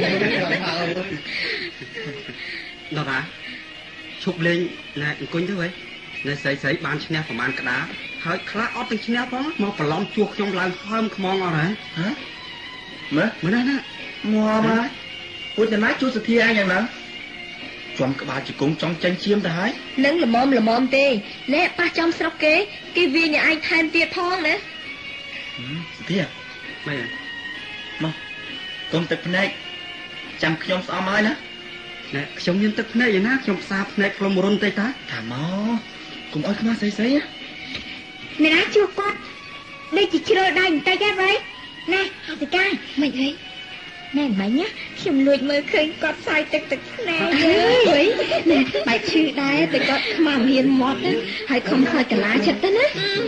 ដល់ណាឈប់លេងណែអង្គុញទៅវិញណែស្រីស្រីបានឈ្នះប្រហែលក្តារហើយខ្លះអត់ទាំងឈ្នះផងមកប្រឡំជួខ្ញុំឡើងហើមខ្មងអត់ហ៎ហ៎មើលមើលណាណាមកមកពុទ្ធណាជួសធាអញយ៉ាងណាជាំក្បាលជង្គង់ចង់ចាញ់ឈាមទៅហើយនឹងល្មមល្មមទេណែប៉ះចំស្រុកគេគេវាញឯងថែមទៀតផងណាសុធាមែនមកកុំទឹកភ្នែកចាំខ្ញុំស្អមហើយណាណែខ្ញុំមានទឹកភ្នែកយ៉ាងណាខ្ញុំផ្សារភ្នែកព្រមរុនតិចតាថាមកកុំអោយខ្មាស់ស្អីស្អីអ្នកណាជួគាត់ដូចជាជ្រើដៃបន្តិចហ្នឹងវិញណែអត់ទៅកាយមិនវិញណែមិញណាខ្ញុំលួចមើលឃើញគាត់សាយទឹកទឹកភ្នែកអើយណែបែកឈឺដែរតែគាត់ខ្មាំហ៊ានមាត់ណាហើយខំខ្លាចកលាចិត្តទៅណា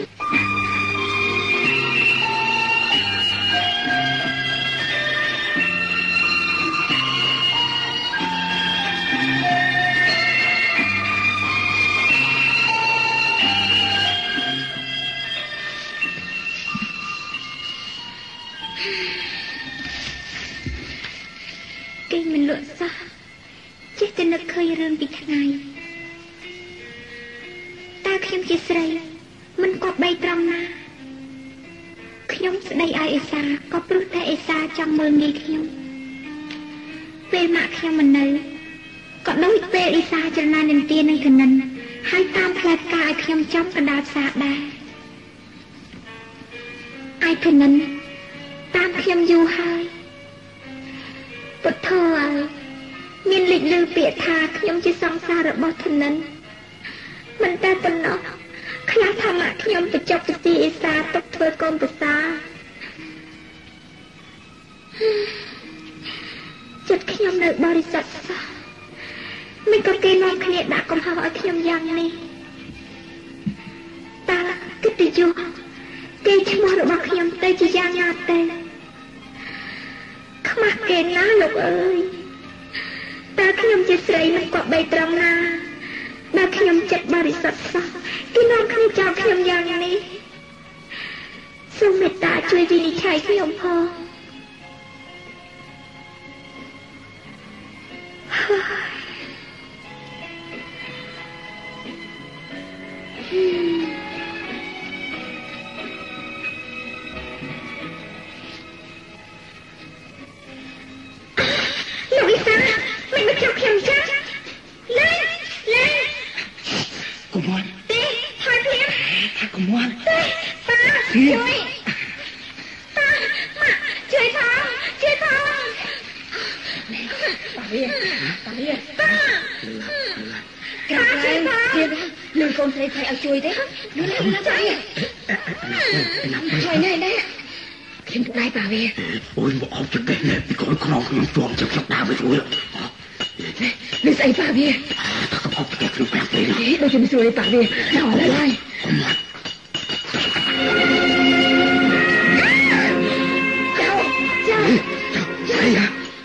គេមិនលក់សោះចេះតែនឹកឃើញរឿងពីថ្ងៃតើខ្ញុំជាស្រីមិនគប្បីត្រង់ណាខ្ញុំស្ដីឲ្យអេសាក៏ព្រោះតែអេសាចង់មើលងាយខ្ញុំពេលម៉ាក់ខ្ញុំមិននៅក៏ដូចពេលអេសាចរណានិន្ទានឹងកណិនហើយតាមផ្លែផ្កាឲ្យខ្ញុំចំកណ្ដាលផ្សារដែរឯកណិនតាមខ្ញុំយូរហើយពុទ្ធើអើយមានលេចលើពាក្យថាខ្ញុំជាសង្សាររបស់ធនិនមិនតែប៉ុណ្ណោះខ្លះថាម៉ាក់ខ្ញុំទៅចុកទៅទីអេសាទុកធ្វើកូនប្រសាចិត្តខ្ញុំនៅបរិសុទ្ធសោះមិនក៏គេនាំគ្នាដាក់កំហុសឲ្យខ្ញុំយ៉ាងនេះតើកិត្តិយសគេឈ្មោះរបស់ខ្ញុំទៅជាយ៉ាងណាទៅខ្មាស់គេណាលោកអើយតើខ្ញុំជាស្រីមិនក៏បីត្រង់ណាបើខ្ញុំចិត្តបរិសុទ្ធសោះគេនាំខ្ញុំចោលខ្ញុំយ៉ាងនេះសូមមេត្តាជួយវិនិច្ឆ័យខ្ញុំផងលោកវិសាមិនមកជួបខ្ញុំចាលេងលេងកុំមកទេហើយភ្លាមថាកុំមកទេប៉ាជួយប៉ាម៉ាក់ជួយផងជួយផងប៉ាវាប៉ាវាប៉ាក្រៅឡើងទៀតលឺកូនស្រីស្រីឲ្យជួយទេលឺឡើងជួយជួយណែណែខ្ញុំដៃប៉ាវាអូយមកអត់ចិត្តទេពីកូនក្រងខ្ញុំជាប់ចិត្តចិត្តដើរទៅជួយនេះស្អីប៉ាវាថាកំអត់តែក្នុងបែបទេដូចជាមិនស្រួលទេប៉ាវាអត់ឡើយចៅចៅស្អីហ៎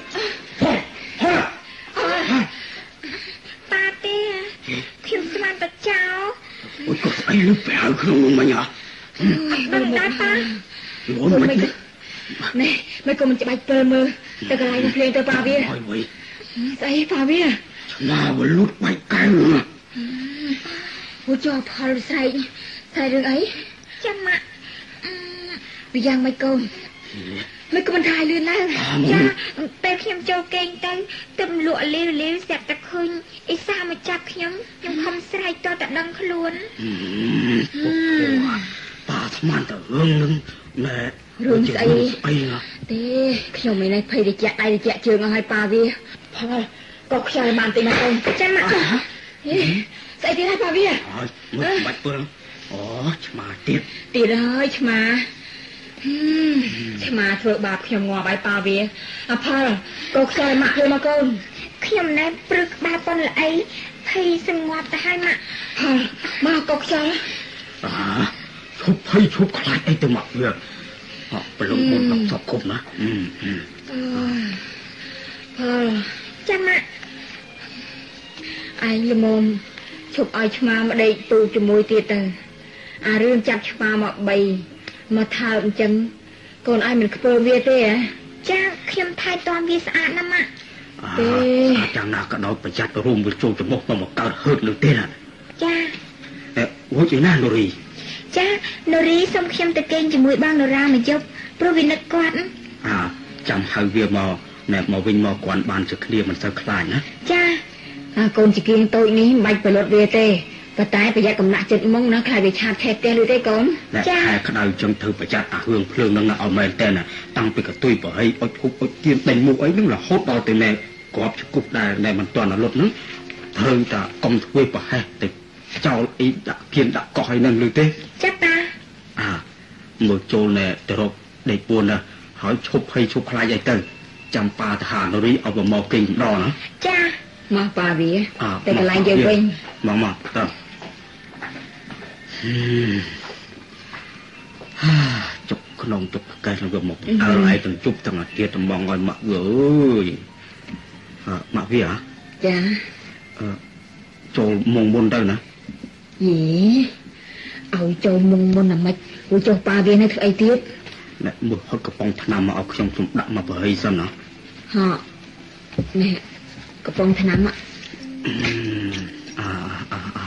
ប៉ាទេខ្ញុំស្មានតែចៅអូយក៏ស្អីលឺបែរក្នុងនោះមិញហ៎មិនដែរប៉ាអូនមិននេះមិនក៏មិនច្បាច់ពិលមើលទៅកន្លែងភ្លេងទៅប៉ាវាអើយវិញស្អីប៉ាវាឆ្មាវលុតបាច់កែវអូចោផលស្រែកស្រែករឿងអីចាំម៉ាក់វាយ៉ាងមិនកូនមិនក៏មិនថាលឿនឡើងចាពេលខ្ញុំចូលគេងទៅទឹកលក់លាវលាវស្រាប់តែឃើញអ៊ីសាមកចាប់ខ្ញុំខ្ញុំខំស្រែកតតែដឹងខ្លួនប៉ាស្មានតែរឿងនឹងណែរឿងស្អីស្អីទេខ្ញុំមិនណែភ័យតិចដៃតិចជើងអស់ឲ្យប៉ាវាផលក៏ខ្យល់បានតិចណាកូនចាំមកចាស្អីទៀតហើយប៉ាវាអើមើលបាច់ពើអូឆ្មាទៀតទៀតហើយឆ្មាឆ្មាធ្វើបាបខ្ញុំងាប់ឲ្យប៉ាវាអផលកូនខ្យល់ម៉ាក់ធ្វើមកកូនខ្ញុំណែព្រឹកក្បាលប៉ុនល្អីភ័យសង្ងប់ទៅហើយម៉ាក់ផលមកកូនខ្យល់អាឈប់ភ័យឈប់ខ្លាចអីទៅមកវាអត់ប្រឡងមុនដល់សពគ្រប់ណាអឺផលចាំម៉ាក់ឯងល្មមឈប់ឲ្យឆ្មាមកដេកទូជាមួយទៀតទៅអារឿងចាប់ឆ្មាមកបីមកថើបអញ្ចឹងកូនឯងមិនខ្ពើវាទេហ៎ចាខ្ញុំថែទាំវាស្អាតណាស់ម៉ាក់ទេអាចាំណាក៏ដោយប្រយ័ត្នរួមវាចូលច្រមុះទៅមកកើតហឺតលើទេណាចាអេអូចណានរីចានរីសុំខ្ញុំទៅគេងជាមួយបងនរាមួយយប់ព្រោះវានឹកគាត់អាចាំហៅវាមកណែមកវិញមកគាត់បានជាគ្នាមិនសូវខ្លាចណាចាអាកូនជាគៀងតូចនេះមិនបាច់ប្រលត់វាទេប៉ុន្តែប្រយ័ត្នកំណាក់ចិត្តមុងណាខ្លាចវាឆាបឆេះផ្ទះឬទេកូនចាតែក្តៅចឹងធ្វើប្រយ័ត្នអារឿងភ្លើងនឹងឲ្យមែនតើតាំងពីកតុយប្រហីអុចគប់អុចទៀនដេញមុខអីនឹងរហូតដល់ទៅណែក្របជគប់ដែរណែមិនទាន់លុតនឹងត្រូវតែកុំធ្វើប្រហែសទៅចោលអីដាក់គៀនដាក់កោះឲ្យនឹងឬទេចាតាអាមើលចូលណែទៅរកដេកពួនណាហើយឈប់ភ័យឈប់ខ្លាចអីទៅចាំប៉ាទៅហានរីឲ្យមកគេងម្ដងណាចាមកប៉ាវាតែកន្លែងយើងវិញមកមកតើជប់ក្នុងជប់កែនឹងមកអើឯទាំងជប់ទាំងអាទៀតតំងឲ្យម៉ាក់អើយម៉ាក់វាចាចូលមុងមុនទៅណាយីឲ្យចូលមុងមុនអាម៉េចគួរចុះប៉ាវានៅធ្វើអីទៀតណែមើលហត់កំប៉ុងថ្នាំមកឲ្យខ្ញុំខ្ញុំដាក់មកប្រហីសិនណាហ៎នេះកំប៉ុងថ្នាំអាអាអា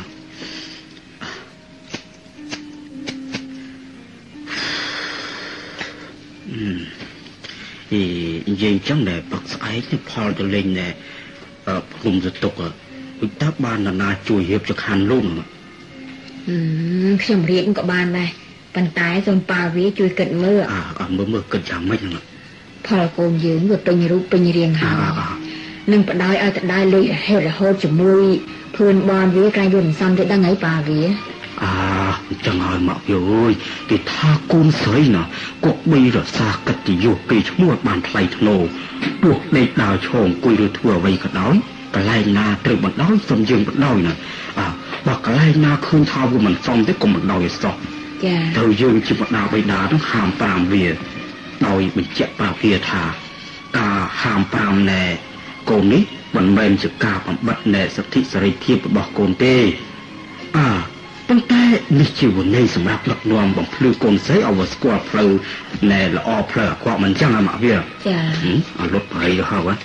អឺអីយើងចឹងដែរបាក់ស្អែកផលទៅលេងណែអឺព្រំទៅទុកវិតាបានណាជួយរៀបចខានលំអឺខ្ញុំរៀបក៏បានដែរប៉ុន្តែសូមប៉ាវាជួយគិតមើលអើមើលមើលគិតយ៉ាងម៉េចហ្នឹងផលកូនយើងវាពេញរូបពេញរាងហើយនឹងបដ ாய் ឲ្យតដ ாய் លុយរហេតរហូតជាមួយភឿនបនវាកាយយន្តសំទៅដឹងហើយប៉ាវាអាចឹងហើយមកយោអើយគេថាកូនស្រីណាគក់បីរសាកិត្តិយសគេឈ្មោះបានថ្លៃធ្នូទោះដេកដើរឈរអង្គុយឬធ្វើអ្វីក៏ដោយកន្លែងណាត្រូវបណ្ដោយសុំយើងបណ្ដោយណាអើបើកន្លែងណាឃើញថាវាមិនសមទេកុំបណ្ដោយឲ្យសោះចាត្រូវយើងជាម្ដាយបិតានឹងហាមប្រាមវាដោយបញ្ជាក់ប្រាប់វាថាការហាមប្រាមណែកូននេះមិនមែនជាការបំបត្តិណែសិទ្ធិសេរីភាពរបស់កូនទេអើប៉ុន្តែនេះជាវិន័យសម្រាប់ដឹកនាំបំភ្លឺកូនស្រីឲ្យស្គាល់ផ្លូវណែល្អផ្លូវអាក្រក់មិនចឹងអាម៉ាក់វាចាអត់លុតប្រៃទៅហើយ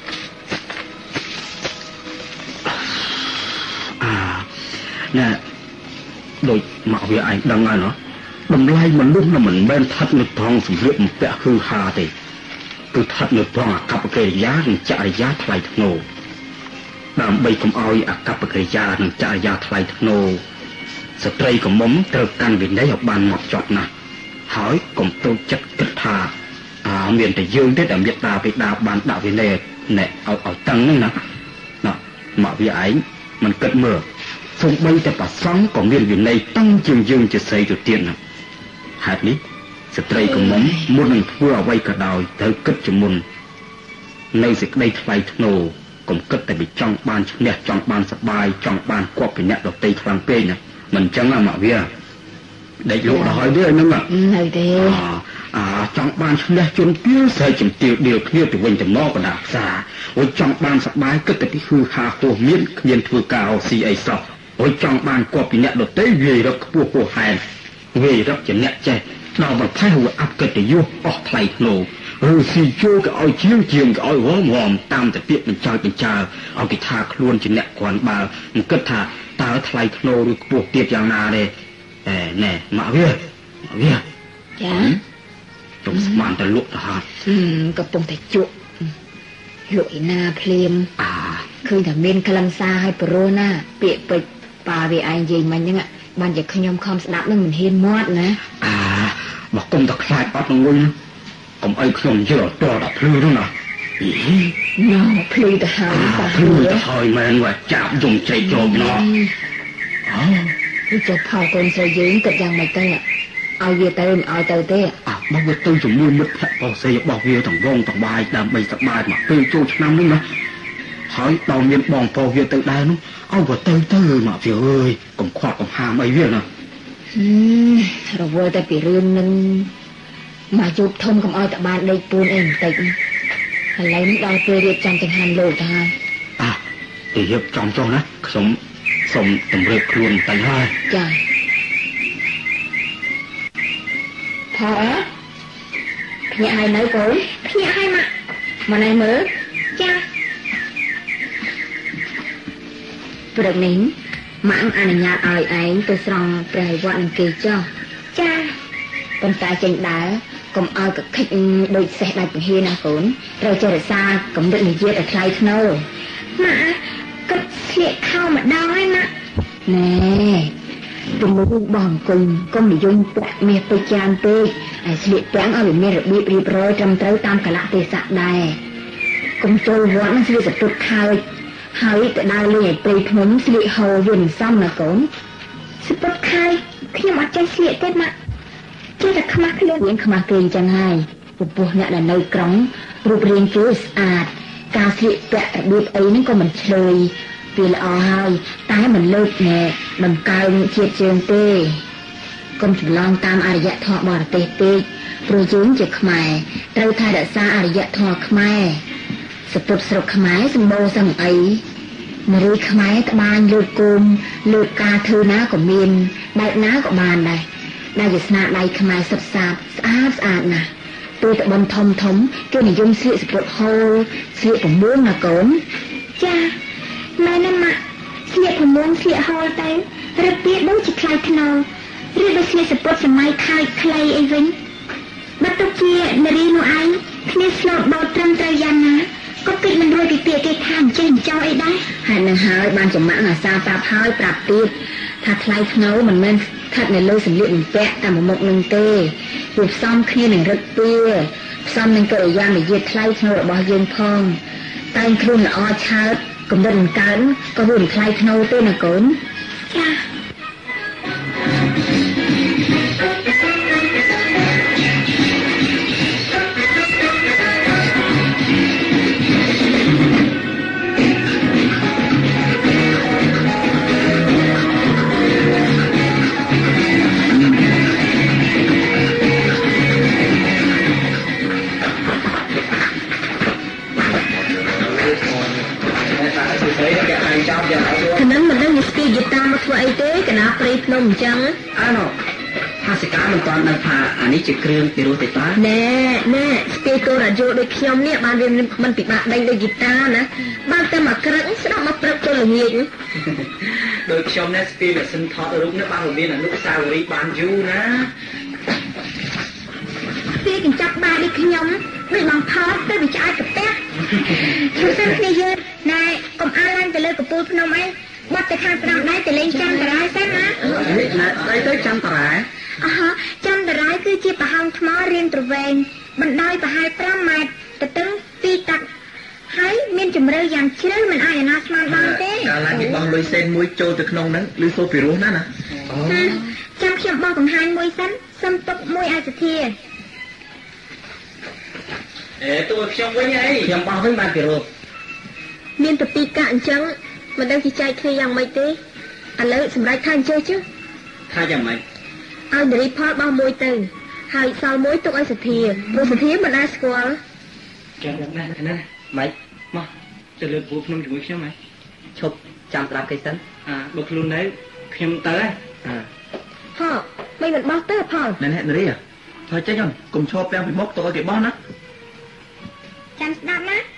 អាណែដូចមកវាឯងដឹងហើយណោះតម្លៃមនុស្សមិនមែនស្ថិតនៅត្រង់សម្លៀកបំពាក់គឺហាទេគឺស្ថិតនៅត្រង់អាកប្បកិរិយានិងចរិយាថ្លៃថ្នូរដើម្បីកុំឲ្យអាកប្បកិរិយានិងចរិយាថ្លៃថ្នូរស្ត្រីកមុំត្រូវកាន់វិន័យឲ្យបានមកចត់ណាស់ហើយកុំទៅចិត្តគិតថាអាមានតែយើងទេដែលមេត្តាបិតាបានដាក់វិន័យណែឲ្យឲ្យតឹងហ្នឹងណាណោះមកវាឯងមិនគិតមើលសូម្បីតែប្រសង់ក៏មានវិន័យតឹងជាងយើងជាស្រីទៅទៀតណាហេតុនេះស្ត្រីកមុំមុននឹងធ្វើអ្វីក៏ដោយត្រូវគិតជាមុននៅសេចក្តីថ្លៃថ្នូរកុំគិតតែពីចង់បានឈ្នះចង់បានសប្បាយចង់បានគប់ពីអ្នកដទៃខ្លាំងពេកណាមិនចឹងអាមកវាដេកលោកដល់ហើយទេហ្នឹងនៅទេអាចង់បានឈ្នះជន់ទៀលស្រែកជំទាវដៀលគ្នាទៅវិញទៅមកកណ្ដាលផ្សារអូយចង់បានសប្បាយគិតតែពីគឺហាហោះមានគ្មានធ្វើការរកស៊ីអីសោះអូយចង់បានគប់ពីអ្នកដទៃវាយរកខ្ពស់ពោះហែនវាយរកជាអ្នកចេះដល់ប្រផេះវាអាប់កិត្តិយសអស់ថ្លៃធ្នូឬស៊ីជួក៏ឲ្យជាងជាងក៏ឲ្យរមរមតាមតែពាក្យបញ្ចោចបញ្ចើឲ្យគេថាខ្លួនជាអ្នកគ្រាន់បើមិនគិតថាតើថ្លៃធ្នូឬខ្ពស់ទៀតយ៉ាងណាទេអេណែមកវាវាចាទុំស្មានតែលក់ទៅហើយកំពុងតែជក់លក់ឯណាភ្លាមអាឃើញតែមានក្លិនសាឲ្យប្រូណាពាក្យពេចប៉ាវាឯងនិយាយមិញហ្នឹងបានជាខ្ញុំខំស្ដាប់នឹងមិនហ៊ានមាត់ណាអាបើគុំតែខ្លាចអត់នឹងវិញកុំអីខ្ញុំយល់តដល់ភ្លឺនោះណាណ៎ភ្លឺទៅហើយប៉ាភ្លឺទៅហើយមែនว่าចាប់យំចែកចូលណោះអូគឺចុះផលកូនស្រីយើងគិតយ៉ាងម៉េចទៅឲ្យវាទៅមិនឲ្យទៅទេអើបើវាទៅជាមួយមិត្តភក្តិបោះសេរបស់វាទាំងវងទាំងបាយដើម្បីសប្បាយមកពេលចូលឆ្នាំនេះណាហើយដល់មានបងប្អូនវាទៅដែរនោះឲ្យវាទៅទៅមកវាអើយកុំខ្វាត់កំហាមអីវាណារវល់តែពីរឿងនឹងមកជួបធំកុំឲ្យតបានដេកពួនអីបន្តិចឥឡូវនេះដល់ពេលរៀបចំចង្ហាន់លោកទៅហើយអាទៅរៀបចំចុះណាខ្ញុំសូមតម្រើបខ្លួនបន្តិចហើយចាផើភ្ញាក់ហើយនៅកូនភ្ញាក់ហើយម៉ាក់មកណែមើលចាព្រឹកនេះម៉ាក់អនុញ្ញាតឲ្យឯងទៅស្រង់ព្រះវត្តនឹងគេចុះចាប៉ុន្តែចេញដើរកុំឲ្យកខិចដូចសេះដាច់ពហិណាកូនត្រូវចេះរក្សាកម្រិតនិយាយឲ្យថ្លៃថ្នូរម៉ាក់គិតស្លៀកខោម្ដងហើយម៉ាក់ណែទំនួលបងអង្គុយកុំនិយមពាក់មាសពេជ្រច្រើនពេកហើយស្លៀកពាក់ឲ្យវាមានរបៀបរៀបរយត្រឹមត្រូវតាមកលៈទេសៈដែរកុំចូលវត្តនឹងស្លៀកសពុតខើចហើយទៅដើរលេងឲ្យព្រៃភ្នំស្លៀកហូលវាមិនសមណាកូនសពុតខើចខ្ញុំអត់ចេះស្លៀកទេម៉ាក់ចេះតែខ្មាស់ខ្លួនយើងខ្មាស់គេអញ្ចឹងហើយពពោះអ្នកដែលនៅក្រុងរូបរាងគេស្អាតការស្លៀកពាក់របៀបអីហ្នឹងក៏មិនឆ្លើយវាល្អហើយតែមិនលើកណែដំកើងជាតិជើងទេកុំច្រឡំតាមអរិយធម៌បរទេសពេកព្រោះយើងជាខ្មែរត្រូវថែរក្សាអរិយធម៌ខ្មែរសពុតស្រុកខ្មែរសម្បូរសឹងអីនារីខ្មែរត្បាញលើកគុំលើកការធ្វើណាក៏មានបែបណាក៏បានដែរដែលជាស្នាដៃខ្មែរសុទ្ធសាធស្អាតស្អាតណាស់ពេលតបនធំធំគេនិយមស្លៀកសពុតហូលស្លៀកប្រមួងណាកូនចាម៉ែណាម៉ាក់ស្លៀកប្រមួងស្លៀកហូលទៅរបៀបដូចជាថ្លៃថ្នូរឬដូចស្លៀកសពុតសម័យខើចខ្លីអីវិញបើទុកជានារីនោះឯងគ្នាស្លូតដោតត្រឹមត្រូវយ៉ាងណាក៏គិតមិនរួចពីពាក្យគេថាអញ្ចឹងចោលអីដែរហើយនឹងហើយបានចំមាក់អាសាប្រាប់ហើយប្រាប់ទៀតថាថ្លៃថ្នូរមិនមែនស្ថិតនៅលើសម្លៀកបំពាក់តែមួយមុខនឹងទេវាផ្សំគ្នានឹងរឹកពីផ្សំនឹងកិរិយាមារយាទថ្លៃថ្នូររបស់យើងផងតែងខ្លួនល្អឆើតកំណត់មិនកើនក៏វាមិនថ្លៃថ្នូរទេណាកូនចាខ្ញុំមិនដឹងស្គីហ្គីតាមកធ្វើអីទេកណាព្រៃភ្នំអញ្ចឹងអើនោះថាសិកាមិនតាន់ដឹងថាអានេះជាគ្រឿងពីរោះទេតាណែណែស្គីកូរ៉ាឌីយ៉ូដូចខ្ញុំនេះបានវាមិនពិបាកដេញដូចហ្គីតាណាបានតែមកក្រឹកស្ដាប់មកព្រឹកចូលល្ងាចដូចខ្ញុំនេះស្គីម៉ាស៊ីនថតរូបនេះបានមានអនុស្សាវរីយ៍បានយូរណាស្គីកញ្ចប់បាយដូចខ្ញុំដូចបងថតទៅវាឆ្អែតកាពះជួយសិនគ្នាយើងណែកុំអានឡើងទៅលើកពូលភ្នំអីបាត់ទៅខាងស្ដាំដៃទៅលេងចាំតារាយសិនណាណាស្អីទៅចាំតារាយអហចាំតារាយគឺជាប្រហោងថ្មរៀងទ្រវែងបណ្ដោយប្រហែល5ម៉ែត្រទៅទៅពីតាក់ហើយមានជម្រៅយ៉ាងជ្រៅមិនអាចអាណាស្មានបានទេកាលឡើងនេះបងលុយសេនមួយចូលទៅក្នុងហ្នឹងឬសូពីរោះណាណាអូចាំខ្ញុំបោះបង្ហាញមួយសិនសុំទុកមួយឲ្យសធាអេតួខ្ញុំវិញអីខ្ញុំបោះវិញបានពីរោះមានទៅពីកាក់អញ្ចឹងមិនដឹងជាចែកគ្នាយ៉ាងម៉េចទេឥឡូវសម្រាប់ថាអញ្ចឹងchứ ថាយ៉ាងម៉េចឲ្យនារីផលបោះមួយទៅហើយសល់មួយទុកឲ្យសធាព្រោះសធាមិនដែរស្គាល់ចាំដឹងណាស់ណាម៉េចមកទៅលើពូភ្នំជាមួយខ្ញុំហ៎ឈប់ចាំប្រាប់គេសិនអាបើខ្លួននៅខ្ញុំទៅហ៎អើហ៎មិនមិនបោះទៅផលណែនារីthôiចេញហ្នឹងកុំឈប់ពាំងពីមុខទៅឲ្យគេបោះណាចាំស្ដាប់ណា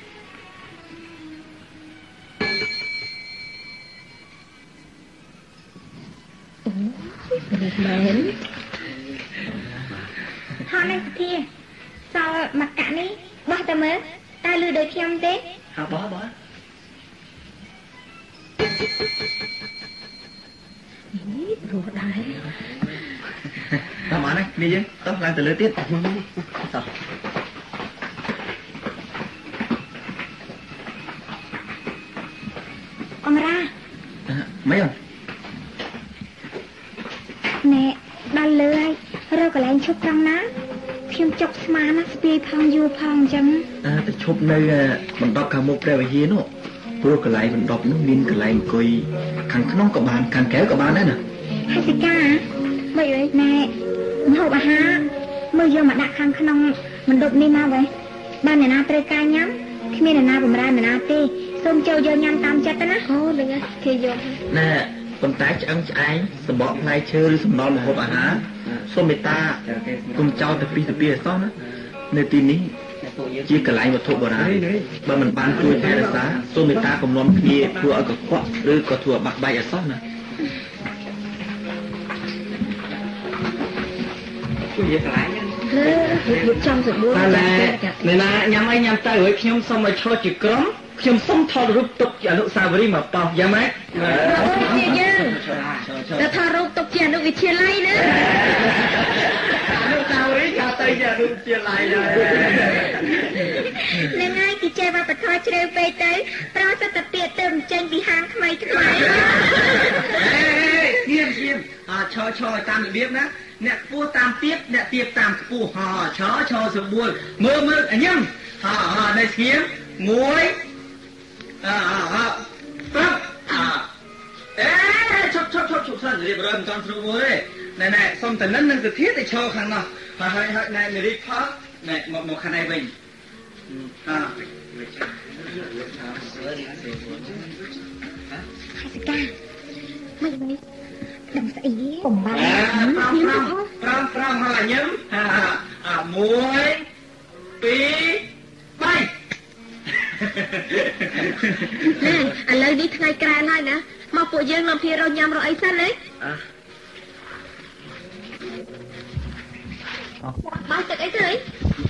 មែនហៅនេះសធាសល់មកកាក់នេះបោះទៅមើលតើលឺដូចខ្ញុំទេហៅបោះបោះនេះព្រោះដែរតាមណានេះយើងតោះឡើងទៅលើទៀតតោះអមរាមិនអត់ណែដល់លើហើយរកកន្លែងឈប់ត្រង់ណាខខ្ញុំចុកស្មាណាស្ពាយផងយូរផងអញ្ចឹង À, ta chụp nơi mình đọc cả một cái gì nữa. Bố cái lại mình đọc nó miên cái lại coi khăn khăn của bạn, khăn kéo của bạn đấy nè. Hai chị ca hả? Vậy vậy nè, hộp à ha. Mới vô mà đặt khăn khăn mình đục đi nào vậy? Ba này nào tươi ca nhắm. Khi mình nào bùm ra mình nào tê. Xôm châu vô nhắm tam chất đó ná. Ồ được rồi, thì vô. Nè, con tái cho ăn cho ai, sầm bọ ngay chơi sầm non một hộp à hả? Xôm người ta cùng cháu tập pi tập pi sao nữa. Nên tin ní chia cái lại một thuộc vào đó, mà mình bán chui thế là giá, xôm người ta cùng non kia thua ở cái quạ, rồi có thua bạc bay ở sót nè. Cái gì cái lại nhá. Lúc trong rồi bố. Ta là này là nhắm ai nhắm tay vớiខ្ញុំសុំឲ្យឈរជាក្រុមខ្ញុំសុំថតរូបទុកជាអនុស្សាវរីយ៍មកបោះយ៉ាងម៉េចតែថតរូបទុកជាអនុវិទ្យាល័យណាអនុស្សាវរីយ៍ថាទៅជាអនុវិទ្យាល័យហើយនឹងហើយគេចេះវប្បធម៌ជ្រៅពេកទៅប្រសិទ្ធភាពទៅមិនចេញពីហាងថ្មីថ្មីហេហេឈៀមឈៀមអើឈរឈរតាមរបៀបណាអ្នកខ្ពស់តាមទៀបអ្នកទៀបតាមខ្ពស់ហ៎ឈរឈរស្រួលមើលមើលអញញឹមហ៎ហ៎នៅឈៀមមួយអើអើអើប្រាប់អើអេឈប់ឈប់ឈប់ឈប់សិនរៀបរយមិនតាន់ស្រួលមួយទេណែណែសុំតនិននឹងសធាទៅឈរខាងនោះហើយហើយណែនារីផលណែមកមកខាងនេះវិញអើ Hai chị ca mấy vậy đừng sợ ý cùng ba Prong prong hỏi nhấm à muối bí bay nè à lời đi thay cài lại nè mà phụ dương làm phía rồi nhầm rồi ấy sao đấy bao giờ ấy thôi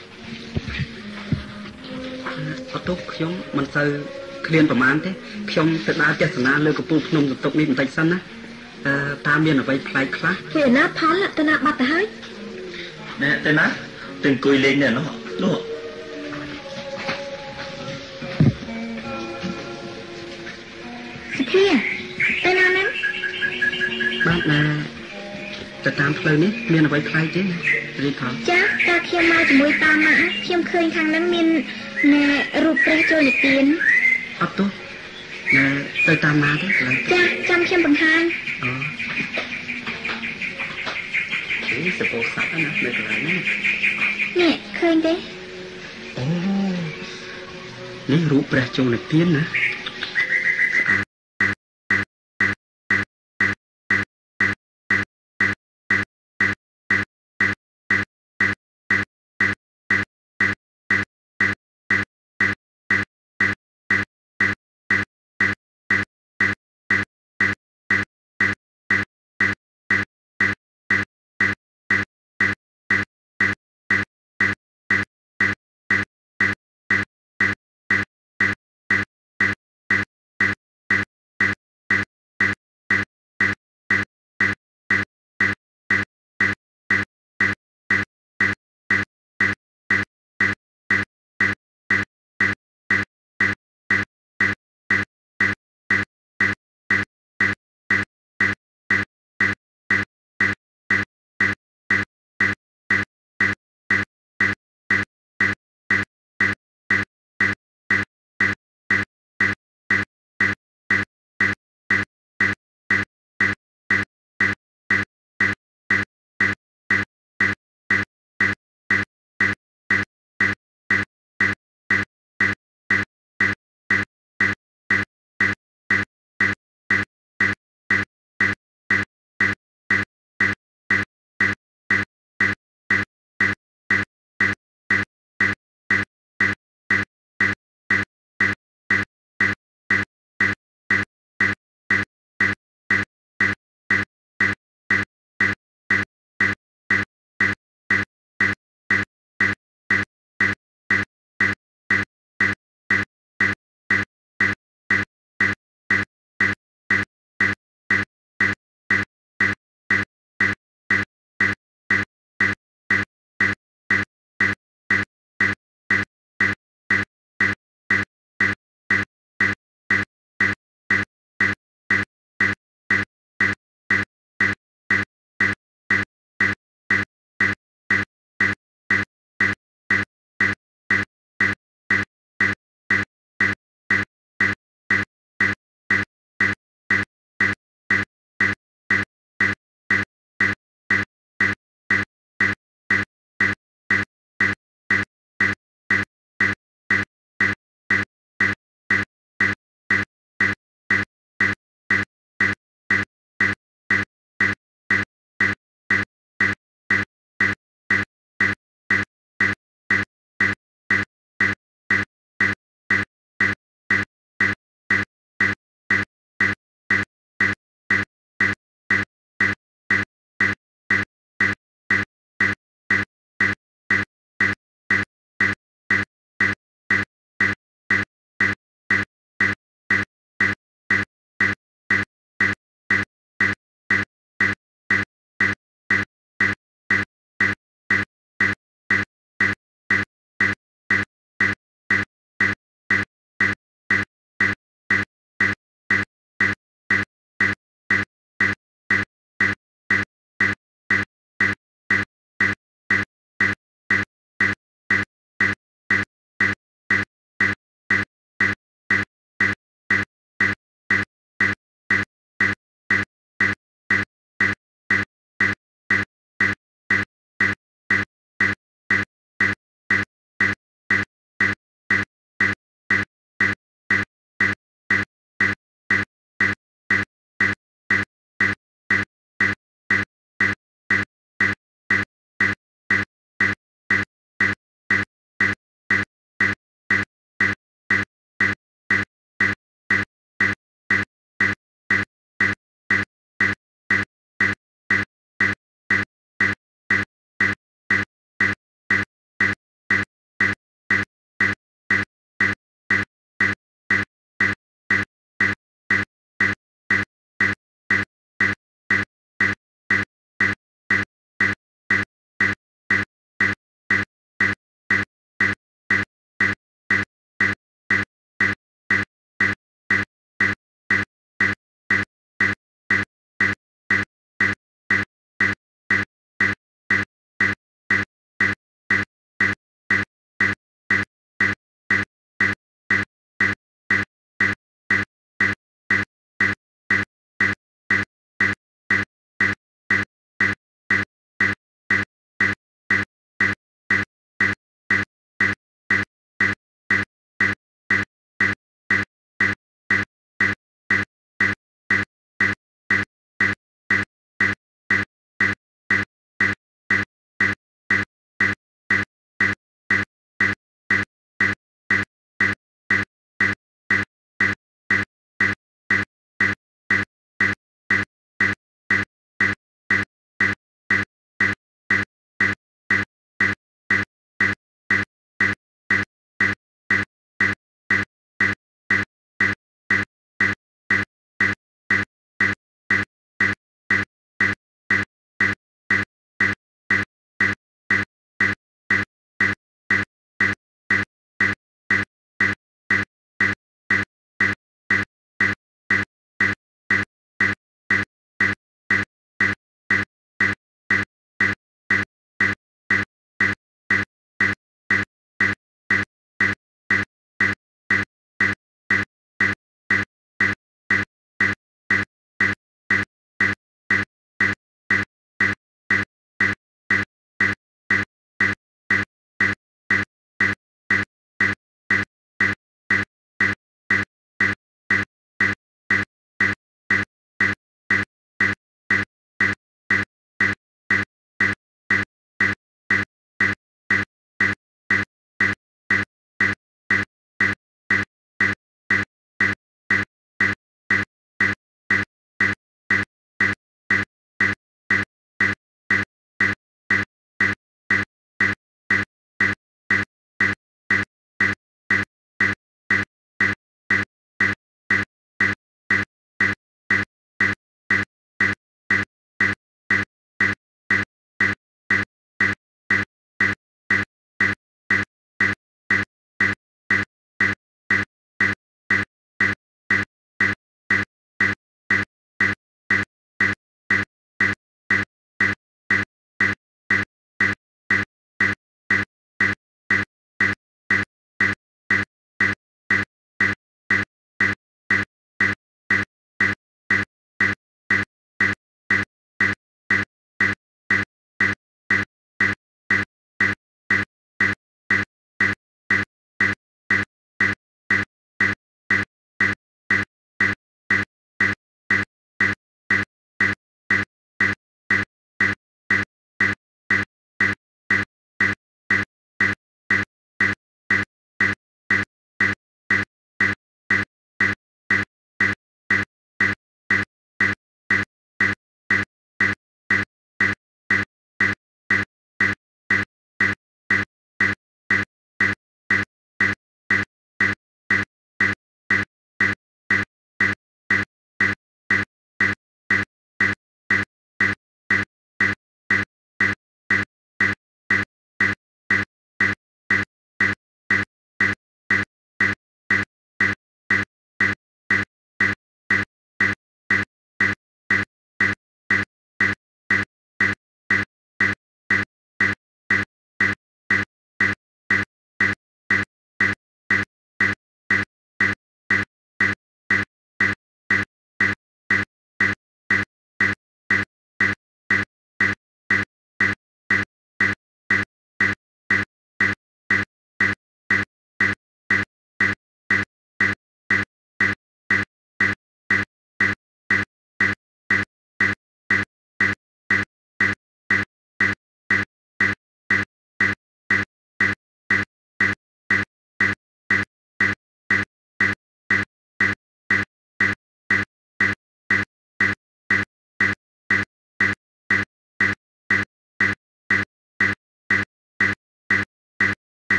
អត់ទុកខ្ញុំមិនសូវឃ្លានប្រមាណទេខ្ញុំទៅដើរទស្សនាលើកំពូលភ្នំសន្ទុកនេះបន្តិចសិនណាអឺតាមមានអ្វីប្លែកខ្លះវាណាផលទៅណាបាត់ទៅហើយ Nè, tên á, tên cười lên nè nó, nó. Kia, tên nào nè? Bạn làទៅតាមផ្លូវនេះមានអ្វីប្លែកទេរីថោចាតាខ្ញុំមកជាមួយតាមម៉ាក់ខ្ញុំឃើញខាងហ្នឹងមានណែរូបព្រះចូលនិទានអត់ទោះណែទៅតាមណាទេកន្លែងចាចាំខ្ញុំបង្ហាញអូនេះសពោសាក់ណានៅកន្លែងនេះនេះឃើញទេអូនេះរូបព្រះចូលនិទានណាច